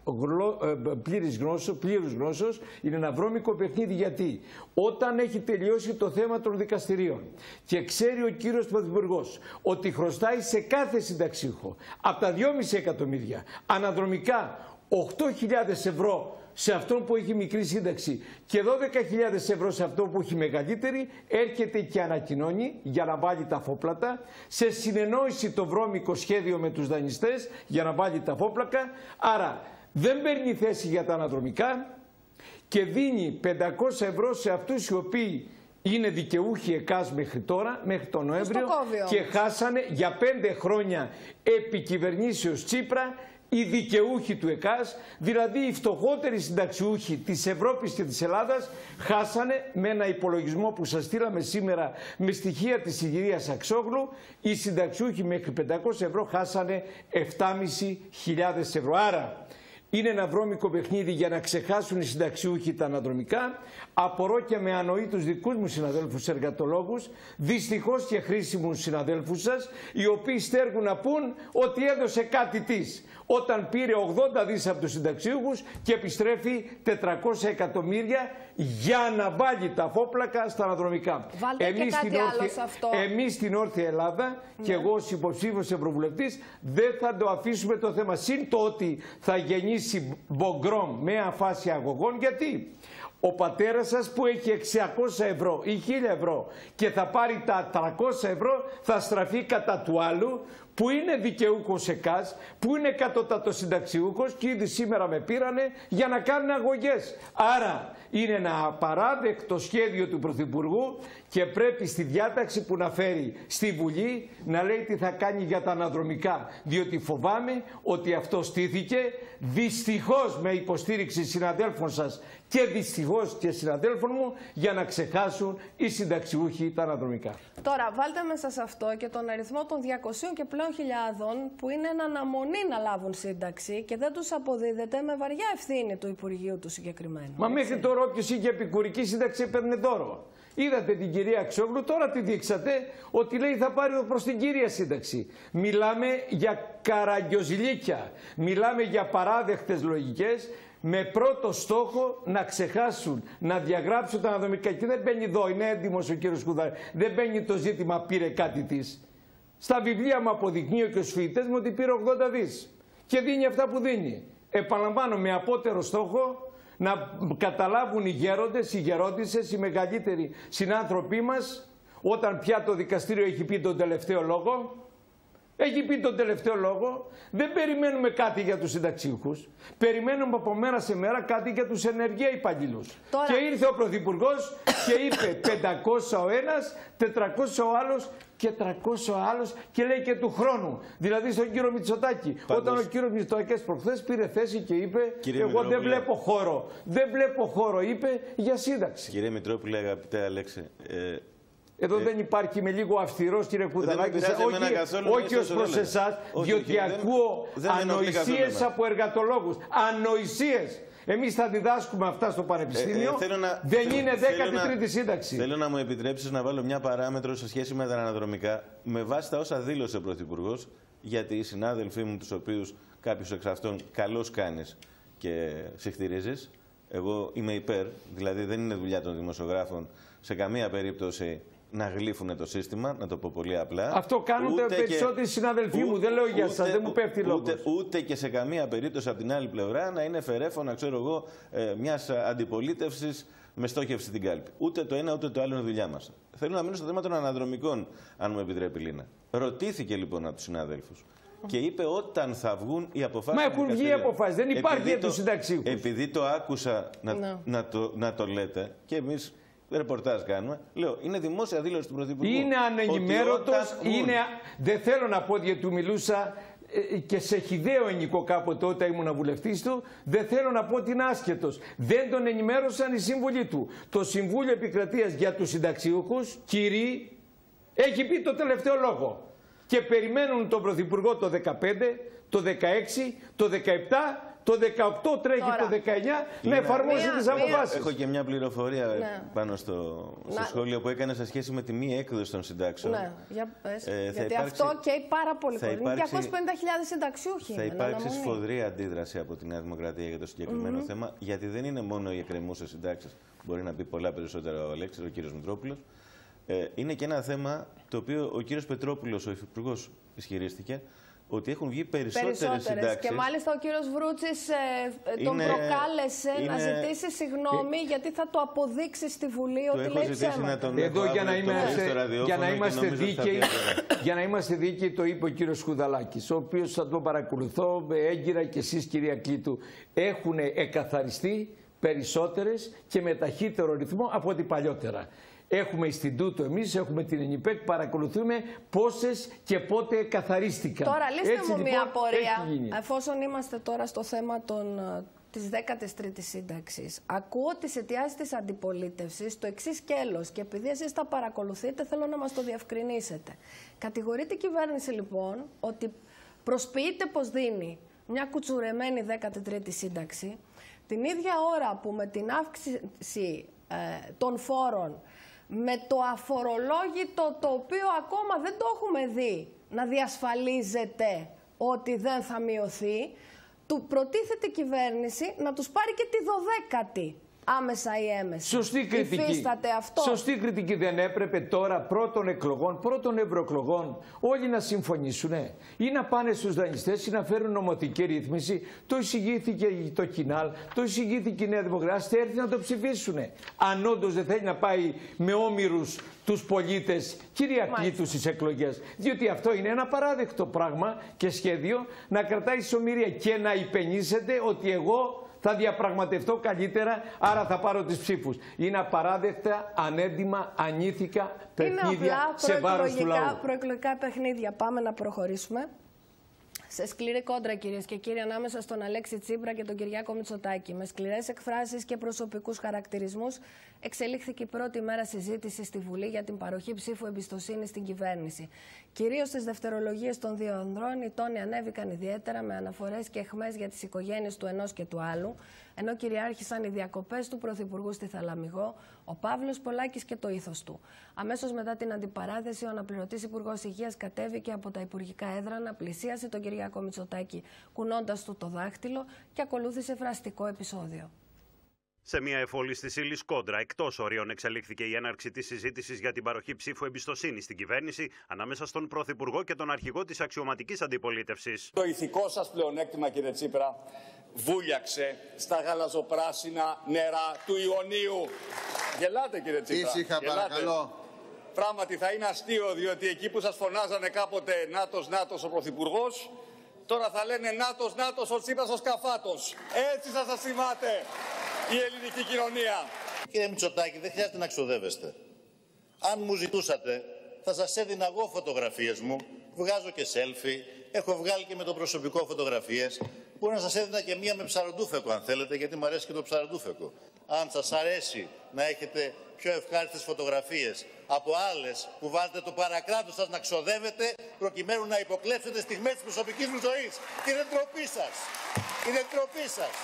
πλήρης γνώσος, πλήρους γνώσος, είναι ένα βρώμικο παιχνίδι. Γιατί όταν έχει τελειώσει το θέμα των δικαστηρίων και ξέρει ο κύριος Πρωθυπουργός ότι χρωστάει σε κάθε συνταξίουχο από τα δυόμισι εκατομμύρια αναδρομικά οκτώ χιλιάδες ευρώ σε αυτόν που έχει μικρή σύνταξη και δώδεκα χιλιάδες ευρώ σε αυτόν που έχει μεγαλύτερη, έρχεται και ανακοινώνει για να βάλει τα φόπλατα, σε συνεννόηση το βρώμικο σχέδιο με τους δανειστές για να βάλει τα φόπλακα. Άρα δεν παίρνει θέση για τα αναδρομικά και δίνει πεντακόσια ευρώ σε αυτούς οι οποίοι είναι δικαιούχοι ΕΚΑΣ μέχρι τώρα, μέχρι τον Νοέμβριο, και χάσανε για πέντε χρόνια επί κυβερνήσεως Τσίπρα οι δικαιούχοι του ΕΚΑΣ, δηλαδή οι φτωχότεροι συνταξιούχοι της Ευρώπης και της Ελλάδας, χάσανε με ένα υπολογισμό που σας στείλαμε σήμερα με στοιχεία της ηγυρίας Αξόγλου, οι συνταξιούχοι μέχρι πεντακόσια ευρώ χάσανε επτά χιλιάδες πεντακόσια ευρώ. Άρα είναι ένα βρώμικο παιχνίδι για να ξεχάσουν οι συνταξιούχοι τα αναδρομικά. Απορώ και με αννοεί τους δικούς μου συναδέλφους εργατολόγους, δυστυχώς και χρήσιμους συναδέλφους σας, οι οποίοι στέργουν να πούν ότι έδωσε κάτι της, όταν πήρε ογδόντα δις από τους συνταξιούχους και επιστρέφει τετρακόσια εκατομμύρια για να βάλει τα φόπλακα στα αναδρομικά. Βάλτε εμείς και κάτι άλλο σε αυτό. Εμείς στην Όρθια Ελλάδα, ναι, και εγώ ως υποψήφιος ευρωβουλευτής, δεν θα το αφήσουμε το θέμα. Συν το ότι θα γεννήσει μπογκρόμ με αφάσια αγωγών. Γιατί ο πατέρας σας που έχει εξακόσια ευρώ ή χίλια ευρώ και θα πάρει τα τριακόσια ευρώ, θα στραφεί κατά του άλλου που είναι δικαιούχος ΕΚΑΣ, που είναι κατώτατος συνταξιούχος και ήδη σήμερα με πήρανε για να κάνουν αγωγές. Άρα είναι ένα απαράδεκτο σχέδιο του Πρωθυπουργού και πρέπει στη διάταξη που να φέρει στη Βουλή να λέει τι θα κάνει για τα αναδρομικά. Διότι φοβάμαι ότι αυτό στήθηκε δυστυχώς με υποστήριξη συναδέλφων σας και δυστυχώς και συναδέλφων μου για να ξεχάσουν οι συνταξιούχοι τα αναδρομικά. Τώρα βάλτε μέσα σε αυτό και τον αριθμό των διακοσίων και πλέον χιλιάδων που είναι εν αναμονή να λάβουν σύνταξη και δεν τους αποδίδεται με βαριά ευθύνη του Υπουργείου του συγκεκριμένου. Μα μέχρι τώρα όποιος είχε επικουρική σύνταξη έπαιρνε δώρο. Είδατε την κυρία Αξόγλου, τώρα τη δείξατε ότι λέει θα πάρει προς την κύρια σύνταξη. Μιλάμε για καραγκιοζηλίκια, μιλάμε για παράδεκτες λογικές, με πρώτο στόχο να ξεχάσουν, να διαγράψουν τα αναδρομικά. Και δεν μπαίνει εδώ, είναι έντιμος ο κύριος Κουδάρη, δεν μπαίνει το ζήτημα πήρε κάτι της. Στα βιβλία μου αποδεικνύω και στους φοιτητές μου ότι πήρε ογδόντα δις και δίνει αυτά που δίνει. Επαναλαμβάνω, με απότερο στόχο να καταλάβουν οι γέροντες, οι γερόντισσες, οι μεγαλύτεροι συνάνθρωποι μας, όταν πια το δικαστήριο έχει πει τον τελευταίο λόγο, έχει πει τον τελευταίο λόγο, δεν περιμένουμε κάτι για τους συνταξίουχους, περιμένουμε από μέρα σε μέρα κάτι για τους ενεργεία υπαλλήλους. Τώρα... Και ήρθε ο Πρωθυπουργός και είπε πεντακόσια ο ένας, τετρακόσια ο άλλος και τριακόσια ο άλλος και λέει και του χρόνου. Δηλαδή στον κύριο Μητσοτάκη. Πάντως... Όταν ο κύριος Μητσοτάκης προχθές πήρε θέση και είπε κύριε εγώ Μητρόπουλε... δεν βλέπω χώρο, δεν βλέπω χώρο είπε για σύνταξη. Κύριε Μητρόπουλε, αγαπητέ Αλέξη, ε... Εδώ ε, δεν υπάρχει, με λίγο αυστηρός κύριε Κουδαλάκη, όχι, όχι ως προς εσάς, διότι ακούω ανοησίες από εργατολόγους. Ανοησίες. Εμείς θα διδάσκουμε αυτά στο Πανεπιστήμιο, ε, ε, να, δεν είναι δέκατη τρίτη σύνταξη. Θέλω να μου επιτρέψεις να βάλω μια παράμετρο σε σχέση με τα αναδρομικά, με βάση τα όσα δήλωσε ο Πρωθυπουργός, γιατί οι συνάδελφοί μου, τους οποίους κάποιους εξ αυτών καλώς κάνεις και συχτηρίζεις, εγώ είμαι υπέρ, δηλαδή δεν είναι δουλειά των δημοσιογράφων σε καμία περίπτωση να γλύφουν το σύστημα, να το πω πολύ απλά. Αυτό κάνουν τα περισσότεροι συναδελφοί μου, δεν λέω για σας, δεν μου πέφτει λόγος. Ούτε, ούτε και σε καμία περίπτωση από την άλλη πλευρά να είναι φερέφωνα, ξέρω εγώ, ε, μιας αντιπολίτευσης με στόχευση την κάλπη. Ούτε το ένα ούτε το άλλο είναι δουλειά μας. Θέλω να μείνω στο θέμα των αναδρομικών, αν μου επιτρέπει Λίνα. Ρωτήθηκε λοιπόν από τους συναδέλφους και είπε όταν θα βγουν οι αποφάσεις. Μα έχουν βγει οι αποφάσεις, δεν υπάρχει για τους συνταξίουχους. Επειδή το άκουσα να, no. να, το, να το λέτε και εμείς. Ρεπορτάζ κάνουμε. Λέω, είναι δημόσια δήλωση του Πρωθυπουργού. Είναι ανενημέρωτος, είναι... δεν θέλω να πω γιατί του μιλούσα ε, και σε χυδαίο ενικό κάποτε όταν ήμουν βουλευτής του, δεν θέλω να πω ότι είναι άσχετος. Δεν τον ενημέρωσαν οι σύμβουλοι του. Το Συμβούλιο Επικρατείας για τους συνταξιούχους, κύριοι, έχει πει το τελευταίο λόγο. Και περιμένουν τον Πρωθυπουργό το δεκαπέντε, το δεκαέξι, το δεκαεπτά το δεκαοκτώ τρέχει Τώρα. το δεκαεννιά να εφαρμόσει τις αποφάσεις. Έχω και μια πληροφορία ναι. πάνω στο, στο να... σχόλιο που έκανε σε σχέση με τη μη έκδοση των συντάξεων. Ναι, για, πες, ε, γιατί υπάρξει... αυτό καίει πάρα πολύ κόσμο. Είναι διακόσιες πενήντα χιλιάδες συνταξιούχοι. Θα υπάρξει σφοδρή αντίδραση από τη Νέα Δημοκρατία για το συγκεκριμένο mm -hmm. θέμα, γιατί δεν είναι μόνο οι εκκρεμούσες συντάξεις. Μπορεί να πει πολλά περισσότερα ο Αλέξης, ο κύριος Μητρόπουλος. Ε, είναι και ένα θέμα το οποίο ο κύριος Πετρόπουλος, ο Υφυπουργός, ισχυρίστηκε ότι έχουν βγει περισσότερες, περισσότερες συντάξεις. Και μάλιστα ο κύριος Βρούτσης ε, τον είναι, προκάλεσε είναι, να ζητήσει συγγνώμη ε, γιατί θα το αποδείξει στη Βουλή ότι λέει ψέματα. Εδώ για να είμαστε, για να είμαστε δίκαιοι, για να είμαστε δίκαιοι το είπε ο κύριος Σκουδαλάκης, ο οποίος θα το παρακολουθώ έγκυρα και εσείς κυρία Κλήτου, έχουν εκαθαριστεί περισσότερες και με ταχύτερο ρυθμό από ό,τι παλιότερα. Έχουμε Ινστιτούτο εμείς, έχουμε την ΕΝΙΠΕΚ, παρακολουθούμε πόσες και πότε καθαρίστηκαν. Τώρα λύστε Έτσι, μου λοιπόν, μια απορία, εφόσον είμαστε τώρα στο θέμα των, της δέκατης τρίτης σύνταξης. Ακούω τις αιτιάσεις της αντιπολίτευσης, το εξής σκέλος, και επειδή εσείς τα παρακολουθείτε θέλω να μας το διευκρινίσετε. Κατηγορείται η κυβέρνηση λοιπόν ότι προσποιείται πως δίνει μια κουτσουρεμένη δέκατη τρίτη σύνταξη, την ίδια ώρα που με την αύξηση ε, των φόρων, με το αφορολόγητο το οποίο ακόμα δεν το έχουμε δει να διασφαλίζεται ότι δεν θα μειωθεί, του προτίθεται η κυβέρνηση να τους πάρει και τη δωδέκατη άμεσα ή έμεσα. Σωστή κριτική. Υφίσταται αυτό. Σωστή κριτική. Δεν έπρεπε τώρα πρώτων εκλογών, πρώτων ευρωεκλογών όλοι να συμφωνήσουν ή να πάνε στους δανειστές ή να φέρουν νομοθετική ρύθμιση. Το εισηγήθηκε το Κινάλ, το εισηγήθηκε η Νέα Δημοκρατία, έρθει να το ψηφίσουν. Αν όντως δεν θέλει να πάει με όμηρους τους πολίτες, κυρία Κλήτου, στις εκλογές. Διότι αυτό είναι ένα παράδεκτο πράγμα και σχέδιο να κρατάει ισομοιρία και να υπενήσετε ότι εγώ θα διαπραγματευτώ καλύτερα, άρα θα πάρω τις ψήφους. Είναι απαράδεκτα, ανέντιμα, ανήθικα παιχνίδια σε βάρος του λαού. Προεκλογικά παιχνίδια. Πάμε να προχωρήσουμε. Σε σκληρή κόντρα, κυρίες και κύριοι, ανάμεσα στον Αλέξη Τσίπρα και τον Κυριάκο Μητσοτάκη. Με σκληρές εκφράσεις και προσωπικούς χαρακτηρισμούς, εξελίχθηκε η πρώτη μέρα συζήτηση στη Βουλή για την παροχή ψήφου εμπιστοσύνης στην κυβέρνηση. Κυρίως στις δευτερολογίες των δύο ανδρών, οι τόνοι ανέβηκαν ιδιαίτερα με αναφορές και αιχμές για τις οικογένειες του ενός και του άλλου, ενώ κυριάρχησαν οι διακοπές του Πρωθυπουργού στη Θαλαμιγό, ο Παύλος Πολάκης και το ήθος του. Αμέσως μετά την αντιπαράθεση, ο αναπληρωτής Υπουργός Υγείας κατέβηκε από τα υπουργικά έδρανα, πλησίασε τον Κυριάκο Μητσοτάκη κουνώντας του το δάχτυλο και ακολούθησε φραστικό επεισόδιο. Σε μια εφόλη τη ύλη κόντρα, εκτός ορίων, εξελίχθηκε η έναρξη της συζήτησης για την παροχή ψήφου εμπιστοσύνης στην κυβέρνηση ανάμεσα στον Πρωθυπουργό και τον αρχηγό της αξιωματικής αντιπολίτευσης. Το ηθικό σας πλεονέκτημα, κύριε Τσίπρα, βούλιαξε στα γαλαζοπράσινα νερά του Ιωνίου. Γελάτε, κύριε Τσίπρα. Ήσυχα, παρακαλώ. Πράγματι θα είναι αστείο, διότι εκεί που σας φωνάζανε κάποτε Νάτος, Νάτος ο Πρωθυπουργός, τώρα θα λένε Νάτος, Νάτος ο Τσίπρας ο Σκαφάτος. Έτσι θα σας θυμάται η ελληνική κοινωνία. Κύριε Μητσοτάκη, δεν χρειάζεται να ξοδεύεστε. Αν μου ζητούσατε, θα σας έδινα εγώ φωτογραφίες μου. Βγάζω και selfie. Έχω βγάλει και με το προσωπικό φωτογραφίες. Μπορεί να σας έδινα και μία με ψαροντούφεκο, αν θέλετε, γιατί μου αρέσει και το ψαροντούφεκο. Αν σας αρέσει να έχετε πιο ευχάριστες φωτογραφίες από άλλες που βάλετε το παρακράτος σας να ξοδεύετε, προκειμένου να υποκλέψετε στιγμές της προσωπικής μου ζωής. Είναι ντροπή σας. Είναι ντροπή σας.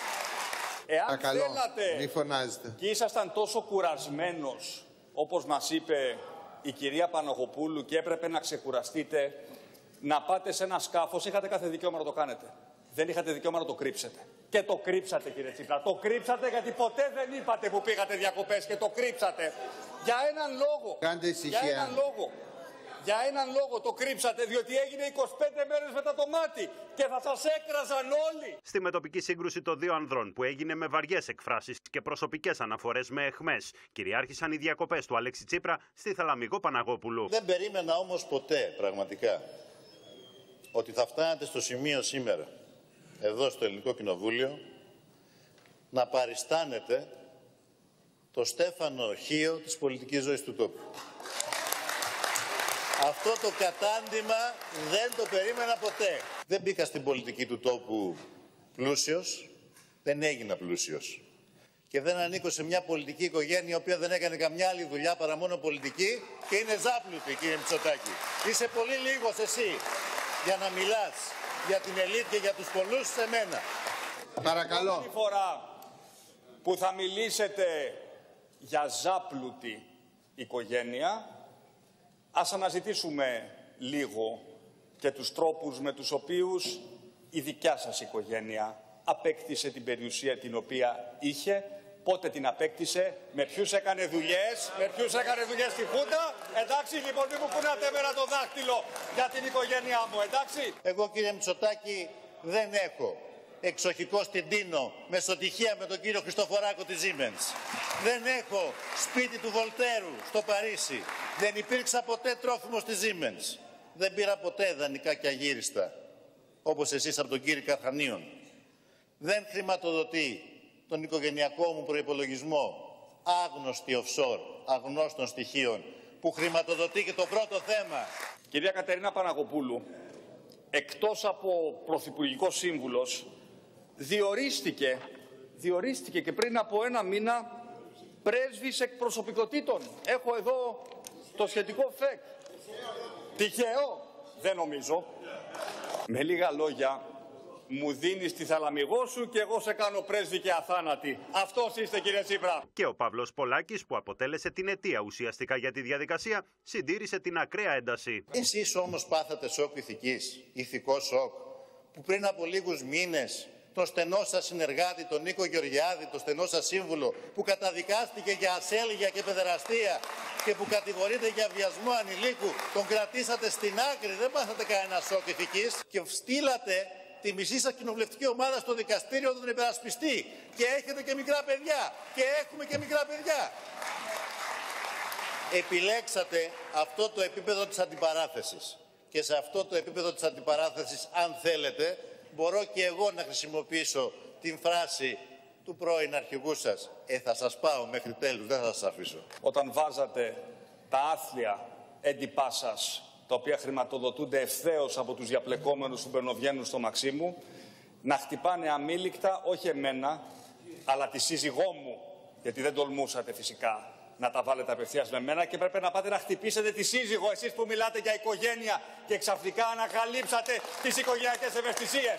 Εάν Παρακαλώ, θέλατε μη φωνάζετε. Και ήσασταν τόσο κουρασμένος, όπως μας είπε η κυρία Παναγοπούλου, και έπρεπε να ξεκουραστείτε, να πάτε σε ένα σκάφος, είχατε κάθε δικαίωμα να το κάνετε. Δεν είχατε δικαίωμα να το κρύψετε. Και το κρύψατε, κύριε Τσίπρα. Το κρύψατε γιατί ποτέ δεν είπατε που πήγατε διακοπές και το κρύψατε. Για έναν λόγο. Κάντε ησυχία. Για έναν λόγο. Για έναν λόγο το κρύψατε, διότι έγινε είκοσι πέντε μέρες μετά το μάτι και θα σας έκραζαν όλοι. Στη μετοπική σύγκρουση των δύο ανδρών, που έγινε με βαριές εκφράσεις και προσωπικές αναφορές με αιχμές, κυριάρχησαν οι διακοπές του Αλέξη Τσίπρα στη Θαλαμιγό Παναγόπουλου. Δεν περίμενα όμως ποτέ, πραγματικά, ότι θα φτάνατε στο σημείο σήμερα, εδώ στο Ελληνικό Κοινοβούλιο, να παριστάνετε το Στέφανο Χίο της πολιτικής ζωής του τόπου. Αυτό το κατάντημα δεν το περίμενα ποτέ. Δεν μπήκα στην πολιτική του τόπου πλούσιος, δεν έγινα πλούσιος. Και δεν ανήκω σε μια πολιτική οικογένεια η οποία δεν έκανε καμιά άλλη δουλειά παρά μόνο πολιτική και είναι ζάπλουτη, κύριε Μητσοτάκη. Είσαι πολύ λίγος εσύ για να μιλάς για την ελίτ και για τους πολλούς σε μένα. Παρακαλώ. Την φορά που θα μιλήσετε για ζάπλουτη οικογένεια, ας αναζητήσουμε λίγο και τους τρόπους με τους οποίους η δικιά σας οικογένεια απέκτησε την περιουσία την οποία είχε, πότε την απέκτησε, με ποιους έκανε δουλειές, με ποιους έκανε δουλειές στη Χούντα. Εντάξει, λοιπόν, μην μου κουνάτε μέρα το δάχτυλο για την οικογένειά μου, εντάξει. Εγώ, κύριε Μητσοτάκη, δεν έχω εξοχικό στην Τίνο μεσοτυχία με τον κύριο Χριστοφοράκο της Siemens. Δεν έχω σπίτι του Βολτέρου στο Παρίσι. Δεν υπήρξα ποτέ τρόφιμο στη Siemens. Δεν πήρα ποτέ δανεικά και αγύριστα, όπως εσείς από τον κύριο Καρχανίων. Δεν χρηματοδοτεί τον οικογενειακό μου προϋπολογισμό άγνωστη offshore, αγνώστων στοιχείων, που χρηματοδοτεί και το πρώτο θέμα. Κυρία Κατερίνα Παναγοπούλου, εκτός από πρωθυπουργικός σύμβουλος, διορίστηκε, διορίστηκε και πριν από ένα μήνα πρέσβης εκπροσωπικότητων. Έχω εδώ το σχετικό φεκ. Τυχαίο? Δεν νομίζω. Με λίγα λόγια, μου δίνεις τη θαλαμιγό σου και εγώ σε κάνω πρέσβη και αθάνατη. Αυτός είστε, κύριε Τσίπρα. Και ο Παύλος Πολάκης, που αποτέλεσε την αιτία ουσιαστικά για τη διαδικασία, συντήρησε την ακραία ένταση. Εσείς όμως πάθατε σοκ ηθικής, ηθικό σοκ, που πριν από λίγους μήνες τον στενό σας συνεργάτη, τον Νίκο Γεωργιάδη, τον στενό σας σύμβουλο, που καταδικάστηκε για ασέλγεια και παιδεραστία και που κατηγορείται για βιασμό ανηλίκου, τον κρατήσατε στην άκρη, δεν πάθατε κανένα σοκ ηθικής και στείλατε τη μισή σας κοινοβουλευτική ομάδα στο δικαστήριο να τον υπερασπιστεί. Και έχετε και μικρά παιδιά. Και έχουμε και μικρά παιδιά. Επιλέξατε αυτό το επίπεδο της αντιπαράθεσης. Και σε αυτό το επίπεδο της αντιπαράθεσης, αν θέλετε, μπορώ και εγώ να χρησιμοποιήσω την φράση του πρώην αρχηγού σας. Ε, θα σας πάω μέχρι τέλους, δεν θα σας αφήσω. Όταν βάζατε τα άθλια έντυπά σας, τα οποία χρηματοδοτούνται ευθέως από τους διαπλεκόμενους που μπαινοβγαίνουν στο Μαξίμου, να χτυπάνε αμήλικτα, όχι εμένα, αλλά τη σύζυγό μου, γιατί δεν τολμούσατε φυσικά να τα βάλετε απευθείας με μένα και πρέπει να πάτε να χτυπήσετε τη σύζυγο, εσείς που μιλάτε για οικογένεια και ξαφνικά ανακαλύψατε τις οικογενειακές ευαισθησίες.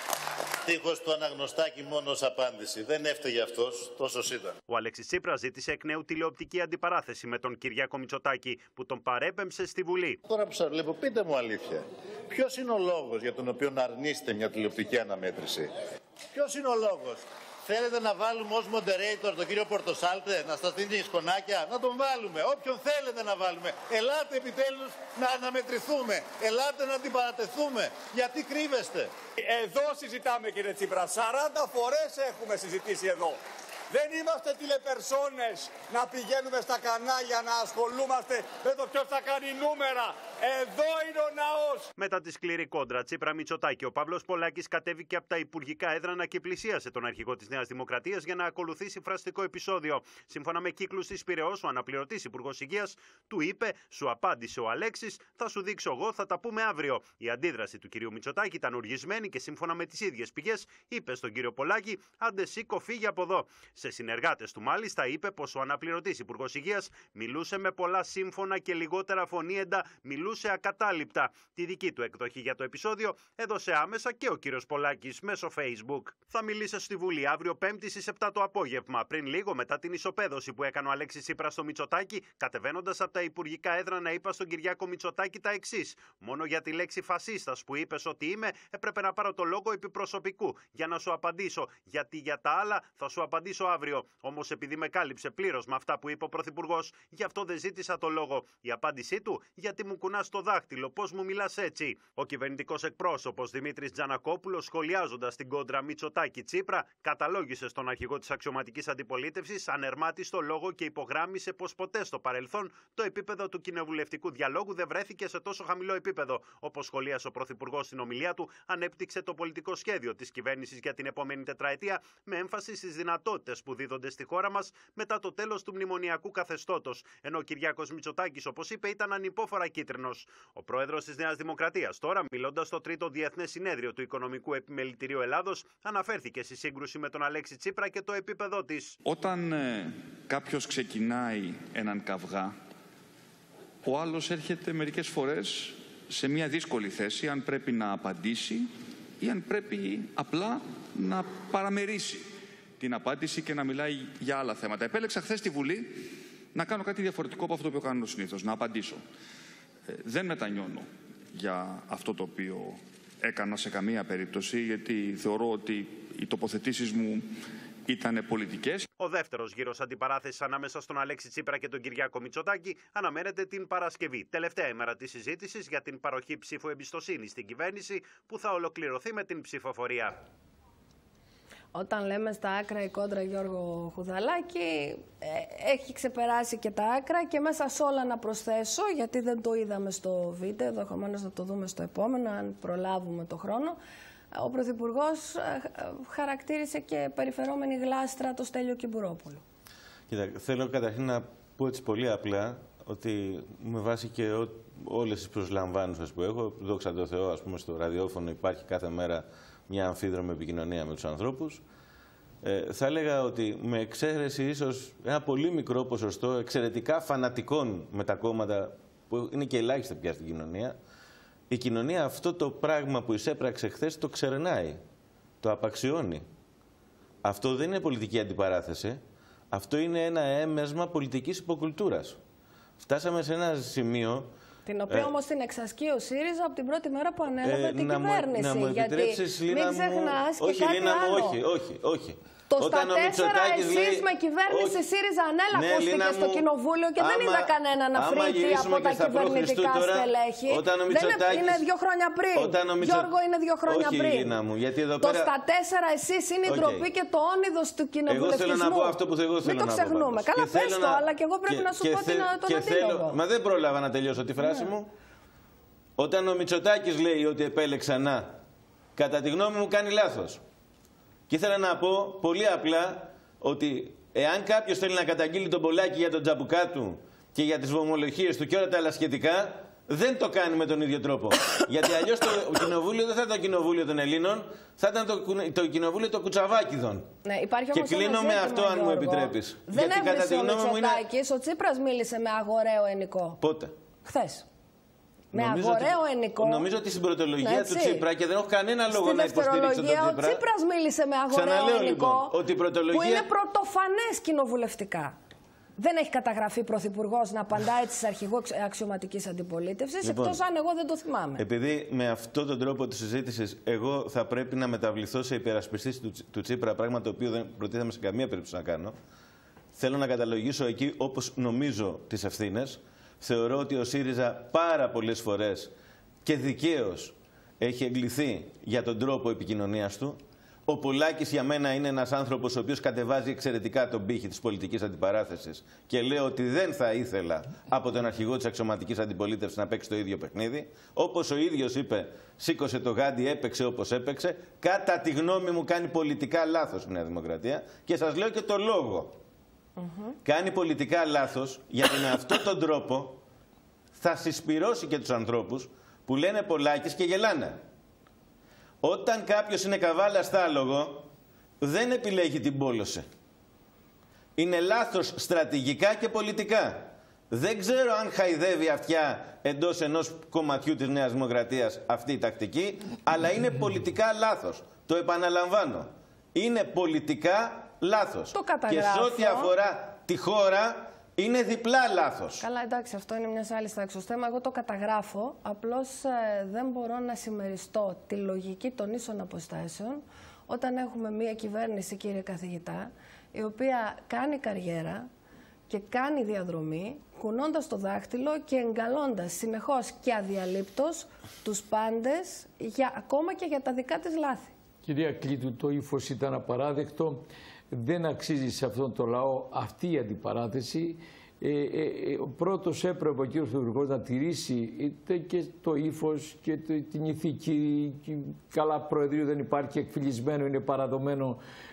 Δίχως το αναγνωστάκι μόνο ως απάντηση. Δεν έφταιγε αυτός, τόσο ήταν. Ο Αλέξης Τσίπρας ζήτησε εκ νέου τηλεοπτική αντιπαράθεση με τον Κυριάκο Μητσοτάκη, που τον παρέπεμψε στη Βουλή. Τώρα που σας βλέπω, πείτε μου αλήθεια. Ποιος είναι ο λόγος για τον οποίο να αρνείστε μια τηλεοπτική αναμέτρηση? Ποιος είναι ο λόγος? Θέλετε να βάλουμε ως moderator τον κύριο Πορτοσάλτε, να σας δίνει σκονάκια? Να τον βάλουμε. Όποιον θέλετε να βάλουμε. Ελάτε επιτέλους να αναμετρηθούμε. Ελάτε να αντιπαρατεθούμε. Γιατί κρύβεστε? Εδώ συζητάμε, κύριε Τσίπρα. σαράντα φορές έχουμε συζητήσει εδώ. Δεν είμαστε τηλεπερσόνες να πηγαίνουμε στα κανάλια να ασχολούμαστε με το ποιος θα κάνει νούμερα. Εδώ είναι ο ναός. Μετά τη σκληρή κόντρα Τσίπρα Μητσοτάκη, ο Παύλος Πολάκης κατέβηκε από τα υπουργικά έδρανα και πλησίασε τον αρχηγό της Νέας Δημοκρατίας για να ακολουθήσει φραστικό επεισόδιο. Σύμφωνα με κύκλους της Πειραιώς, ο αναπληρωτής υπουργός υγείας του είπε: «Σου απάντησε ο Αλέξης, θα σου δείξω εγώ, θα τα πούμε αύριο». Η αντίδραση του κυρίου Μητσοτάκη ήταν οργισμένη και σύμφωνα με τις ίδιες πηγές είπε στον κύριο Πολάκη: «Άντε σήκω, φύγε από εδώ». Σε συνεργάτες του μάλιστα είπε πως ο αναπληρωτής υπουργός υγείας μιλούσε με πολλά σύμφωνα και λιγότερα φωνήεντα, μιλούσε ακατάληπτα. Τη δική του εκδοχή για το επεισόδιο έδωσε άμεσα και ο κύριος Πολάκης μέσω Facebook. Θα μιλήσει στη Βουλή αύριο Πέμπτη στις επτά το απόγευμα, πριν λίγο μετά την ισοπαίδωση που έκανε ο Αλέξης Τσίπρας στο Μητσοτάκη, κατεβαίνοντας από τα υπουργικά έδρανα, είπα στον Κυριάκο Μητσοτάκη τα εξής: «Μόνο για τη λέξη φασίστας που είπες ότι είμαι, έπρεπε να πάρω το λόγο επί προσωπικού για να σου απαντήσω. Γιατί για τα άλλα θα σου απαντήσω αύριο. Όμως επειδή με κάλυψε πλήρως με αυτά που είπε ο Πρωθυπουργός, γι' αυτό δεν ζήτησα το λόγο. Η απάντησή του: γιατί μου κουνάς το δάχτυλο, πώς μου μιλάς έτσι?» Ο κυβερνητικός εκπρόσωπος Δημήτρης Τζανακόπουλος, σχολιάζοντας την κόντρα Μητσοτάκη-Τσίπρα, καταλόγησε στον αρχηγό της αξιωματικής αντιπολίτευσης ανερμάτιστο λόγο και υπογράμμισε πως ποτέ στο παρελθόν το επίπεδο του κοινοβουλευτικού διαλόγου δεν βρέθηκε σε τόσο χαμηλό επίπεδο. Όπως σχολίασε ο Πρωθυπουργός στην ομιλία του, ανέπτυξε το πολιτικό σχέδιο της κυβέρνησης για την επόμενη τετραετία με έμφαση στις δυνατότητες που δίδονται στη χώρα μας μετά το τέλος του μνημονιακού καθεστώτος. Ενώ ο Κυριάκος Μητσοτάκης, όπως είπε, ήταν ανυπόφορα κίτρινος. Ο πρόεδρος της Νέας Δημοκρατίας, τώρα μιλώντας στο τρίτο Διεθνές Συνέδριο του Οικονομικού Επιμελητηρίου Ελλάδος, αναφέρθηκε στη σύγκρουση με τον Αλέξη Τσίπρα και το επίπεδό της. Όταν ε, κάποιος ξεκινάει έναν καυγά, ο άλλος έρχεται μερικές φορές σε μια δύσκολη θέση, αν πρέπει να απαντήσει ή αν πρέπει απλά να παραμερίσει την απάντηση και να μιλάει για άλλα θέματα. Επέλεξα χθες στη Βουλή να κάνω κάτι διαφορετικό από αυτό που κάνω συνήθως, να απαντήσω. Ε, δεν μετανιώνω για αυτό το οποίο έκανα σε καμία περίπτωση, γιατί θεωρώ ότι οι τοποθετήσεις μου ήταν πολιτικές. Ο δεύτερος γύρος αντιπαράθεσης ανάμεσα στον Αλέξη Τσίπρα και τον Κυριάκο Μητσοτάκη αναμένεται την Παρασκευή, τελευταία ημέρα της συζήτησης για την παροχή ψήφου εμπιστοσύνης στην κυβέρνηση, που θα ολοκληρωθεί με την ψηφοφορία. Όταν λέμε στα άκρα η κόντρα Γιώργο Χουδαλάκη, ε, έχει ξεπεράσει και τα άκρα, και μέσα σε όλα να προσθέσω, γιατί δεν το είδαμε στο βίντεο, ενδεχομένως να το δούμε στο επόμενο, αν προλάβουμε το χρόνο, ο Πρωθυπουργός χαρακτήρισε και περιφερόμενη γλάστρα το Στέλιο Κιμπουρόπουλο. Κοίτα, θέλω καταρχήν να πω έτσι πολύ απλά ότι με βάση και ό, όλες τις προσλαμβάνουσες που έχω, δόξα τω Θεώ, ας πούμε, στο ραδιόφωνο υπάρχει κάθε μέρα μια αμφίδρομη επικοινωνία με τους ανθρώπους. Ε, θα έλεγα ότι με εξαίρεση ίσως ένα πολύ μικρό ποσοστό εξαιρετικά φανατικών με τα κόμματα, που είναι και ελάχιστα πια στην κοινωνία, η κοινωνία αυτό το πράγμα που εισέπραξε χθες το ξερνάει, το απαξιώνει. Αυτό δεν είναι πολιτική αντιπαράθεση, αυτό είναι ένα έμεσμα πολιτικής υποκουλτούρας. Φτάσαμε σε ένα σημείο... Την οποία ε, όμως την εξασκεί ο ΣΥΡΙΖΑ από την πρώτη μέρα που ανέλαβε ε, την να κυβέρνηση. Μου, να μου επιτρέψεις, γιατί μην ξεχνάς και όχι, κάτι Λίνα άλλο. Μου, όχι, όχι, όχι. Το στα τέσσερα εσείς λέει... με κυβέρνηση όχι. ΣΥΡΙΖΑ ανέλα ναι, ακούστηκε στο Κοινοβούλιο και άμα, δεν είδα κανένα να φρύτει από τα κυβερνητικά τώρα, στελέχη. Όταν ο Μητσοτάκης, δεν είναι, είναι δύο χρόνια πριν. Μητσο... Γιώργο, είναι δύο χρόνια όχι, πριν. Λίνα μου, γιατί εδώ το πέρα... στα τέσσερα εσείς είναι η okay. ντροπή και το όνειδος του κοινοβουλευτισμού. Εγώ θέλω να πω αυτό που εγώ θέλω Μην το ξεχνούμε. Καλά, πες το, αλλά και εγώ πρέπει να σου πω τον αντίλογο. Μα δεν πρόλαβα να τελειώσω τη φράση μου. Όταν ο Μητσοτάκης λέει ότι επέλεξα να, κατά τη γνώμη μου κάνει λάθος. Και ήθελα να πω πολύ απλά ότι εάν κάποιος θέλει να καταγγείλει τον Πολάκη για τον τζαμπουκά του και για τις βομολογίες του και όλα τα άλλα σχετικά, δεν το κάνει με τον ίδιο τρόπο. Γιατί αλλιώς το κοινοβούλιο δεν θα ήταν το κοινοβούλιο των Ελλήνων, θα ήταν το, το κοινοβούλιο των Κουτσαβάκηδων. Ναι, υπάρχει και κλείνω με αυτό, αν μου επιτρέπεις. Δεν έβρισε ο Μητσοτάκης, είναι... ο Τσίπρας μίλησε με αγοραίο ενικό. Πότε? Χθες. Με νομίζω αγοραίο ότι, ενικό. Νομίζω ότι στην πρωτολογία του Τσίπρα, και δεν έχω κανένα λόγο να υποστηρίξω τον Τσίπρα. Ο Τσίπρας μίλησε με αγοραίο Ξαναλέω, ενικό, λοιπόν, ότι η πρωτολογία... που είναι πρωτοφανές κοινοβουλευτικά. Δεν έχει καταγραφεί πρωθυπουργός να απαντά έτσι σε αρχηγό αξιωματικής αντιπολίτευσης, λοιπόν, εκτός αν εγώ δεν το θυμάμαι. Επειδή με αυτόν τον τρόπο της συζήτησης εγώ θα πρέπει να μεταβληθώ σε υπερασπιστής του, του Τσίπρα, πράγμα το οποίο δεν προτίθεμαι σε καμία περίπτωση να κάνω, θέλω να καταλογίσω εκεί όπως νομίζω τις ευθύνες. Θεωρώ ότι ο ΣΥΡΙΖΑ πάρα πολλές φορές και δικαίως έχει εγκληθεί για τον τρόπο επικοινωνίας του. Ο Πολάκης για μένα είναι ένας άνθρωπος ο οποίος κατεβάζει εξαιρετικά τον πύχη της πολιτικής αντιπαράθεσης και λέω ότι δεν θα ήθελα από τον αρχηγό της αξιωματικής αντιπολίτευσης να παίξει το ίδιο παιχνίδι. Όπως ο ίδιος είπε, σήκωσε το γάντι, έπαιξε όπως έπαιξε. Κατά τη γνώμη μου κάνει πολιτικά λάθος η Νέα Δημοκρατία και σας λέω και το λόγο. Mm-hmm. Κάνει πολιτικά λάθος γιατί με αυτόν τον τρόπο θα συσπυρώσει και τους ανθρώπους που λένε Πολάκης και γελάνε. Όταν κάποιος είναι καβάλα στάλογο, δεν επιλέγει την πόλωση. Είναι λάθος στρατηγικά και πολιτικά. Δεν ξέρω αν χαϊδεύει αυτιά εντός ενός κομματιού της Νέας Δημοκρατίας αυτή η τακτική, αλλά είναι πολιτικά λάθος. Το επαναλαμβάνω. Είναι πολιτικά λάθος. Το καταγράφω. Και σε ό,τι αφορά τη χώρα, είναι διπλά λάθος. Καλά, εντάξει, αυτό είναι μια άλλη τάξη θέμα. Εγώ το καταγράφω. Απλώς ε, δεν μπορώ να συμμεριστώ τη λογική των ίσων αποστάσεων όταν έχουμε μια κυβέρνηση, κύριε καθηγητά, η οποία κάνει καριέρα και κάνει διαδρομή, κουνώντας το δάχτυλο και εγκαλώντας συνεχώς και αδιαλείπτως τους πάντες, για, ακόμα και για τα δικά της λάθη. Κυρία Κλήτου, το ύφος ήταν απαράδεκτο. Δεν αξίζει σε αυτόν τον λαό αυτή η αντιπαράθεση. Ε, ε, ο πρώτος έπρεπε ο κύριος Πρωθυπουργός να τηρήσει είτε και το ύφος και το, την ηθική. Καλά, Προεδρείο δεν υπάρχει, εκφυλισμένο είναι παραδομένο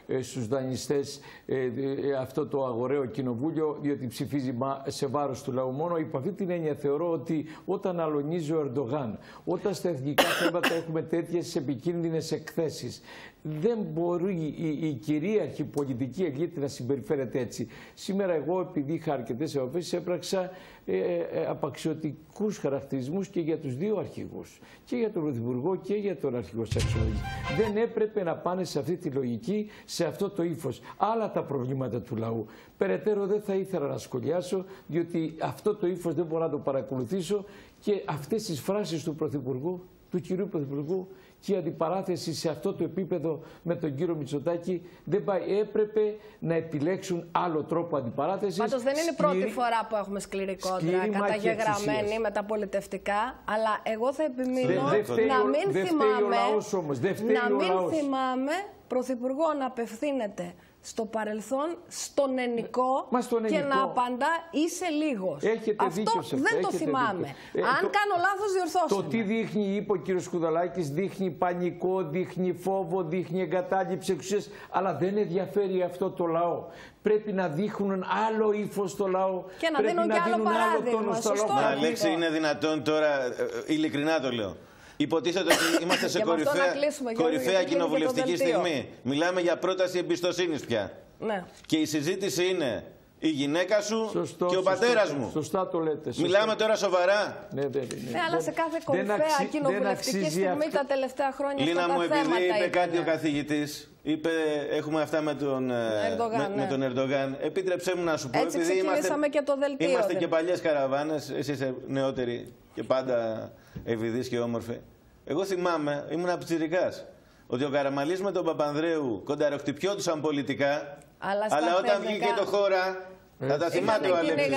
ε, στους δανειστές ε, ε, αυτό το αγοραίο κοινοβούλιο, διότι ψηφίζει σε βάρος του λαού μόνο. Υπό αυτή την έννοια θεωρώ ότι όταν αλωνίζει ο Ερντογάν, όταν στα εθνικά θέματα έχουμε τέτοιες επικίνδυνες εκθέσεις, δεν μπορεί η, η κυρίαρχη πολιτική ελίτ να συμπεριφέρεται έτσι. Σήμερα εγώ, επειδή είχα αρκετές επαφές, έπραξα ε, ε, απαξιωτικούς χαρακτηρισμούς και για τους δύο αρχηγούς. Και για τον Πρωθυπουργό και για τον αρχηγό της αξιωματικής. Δεν έπρεπε να πάνε σε αυτή τη λογική, σε αυτό το ύφος. Άλλα τα προβλήματα του λαού. Περαιτέρω δεν θα ήθελα να σχολιάσω, διότι αυτό το ύφος δεν μπορώ να το παρακολουθήσω και αυτές τις φράσεις του Πρωθυπουργού, του κυρίου Πρωθυπουργού, και η αντιπαράθεση σε αυτό το επίπεδο με τον κύριο Μητσοτάκη δεν πάει. Έπρεπε να επιλέξουν άλλο τρόπο αντιπαράθεσης. Πάντως δεν είναι η πρώτη φορά που έχουμε σκληρή κόντρα καταγεγραμμένη με τα πολιτευτικά, αλλά εγώ θα επιμείνω δε, δε να μην δε θυμάμαι, όμως, δε να μην θυμάμαι πρωθυπουργό να απευθύνεται στο παρελθόν, στον ενικό και να απαντά είσαι λίγος. Έχετε αυτό δίκιο σε δεν αυτό. το θυμάμαι. Ε, Αν το, κάνω λάθος, διορθώστε. Το τι δείχνει, είπε ο κύριος Κουδαλάκης, δείχνει πανικό, δείχνει φόβο, δείχνει εγκατάλειψη εξουσίας, αλλά δεν ενδιαφέρει αυτό το λαό. Πρέπει να δείχνουν άλλο ύφος στο λαό. Και να δίνουν και άλλο παράδειγμα. Σωστό. Αλέξη, είναι δυνατόν τώρα, ειλικρινά το λέω. Υποτίθεται ότι είμαστε σε κορυφαία, κορυφαία κοινοβουλευτική στιγμή. Μιλάμε για πρόταση εμπιστοσύνης πια. Ναι. Και η συζήτηση είναι η γυναίκα σου σωστό, και ο σωστό, πατέρας μου. Σωστά το λέτε. Σωστό. Μιλάμε τώρα σοβαρά. Ναι, ναι, ναι, ναι. ναι αλλά σε κάθε κορυφαία αξι... κοινοβουλευτική στιγμή αυτό... τα τελευταία χρόνια Λίνα αυτά μου, τα επειδή είπε είπε κάτι ο καθηγητής, είπε έχουμε αυτά με τον Ερντογάν, με, ναι. με τον Ερντογάν. Επίτρεψέ μου να σου πω, έτσι επειδή είμαστε, και, το δελτίο, είμαστε και παλιές καραβάνες, εσύ είσαι νεότερη και πάντα ευηδής και όμορφη. Εγώ θυμάμαι, ήμουν πιτσιρικάς, ότι ο Καραμανλής με τον Παπανδρέου κονταροχτυπιόντουσαν πολιτικά, αλλά, αλλά όταν βγήκε το χώρα, θα τα θυμάται ο Αλέξης.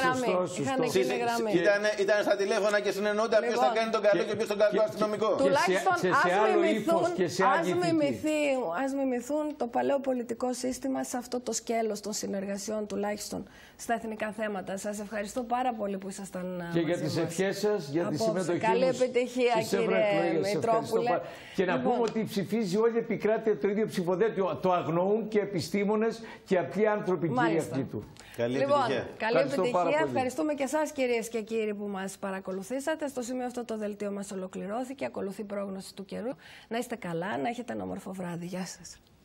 Ήταν, ήταν στα τηλέφωνα και συνεννοούνταν λοιπόν, ποιος θα κάνει τον καλό και, και ποιος τον κακό αστυνομικό. Τουλάχιστον σε, σε, σε άλλο ύφος και σε άλλη ας μιμηθούν το παλαιό πολιτικό σύστημα σε αυτό το σκέλος των συνεργασιών, τουλάχιστον στα εθνικά θέματα. Σας ευχαριστώ πάρα πολύ που ήσασταν και για τις ευχές σας, για τη συμμετοχή καλή επιτυχία, κύριε Μητρόπουλε. Και να πούμε ότι ψηφίζει όλη η επικράτεια το ίδιο ψηφοδέλτιο. Το αγνοούν και επιστήμονες και απλοί άνθρωποι, κύριε Ακλήτου. Καλή λοιπόν, επιτυχία. Καλή επιτυχία. Ευχαριστούμε και εσάς, κυρίες και κύριοι, που μας παρακολουθήσατε. Στο σημείο αυτό το δελτίο μας ολοκληρώθηκε. Ακολουθεί πρόγνωση του καιρού. Να είστε καλά, να έχετε ένα όμορφο βράδυ. Γεια σας.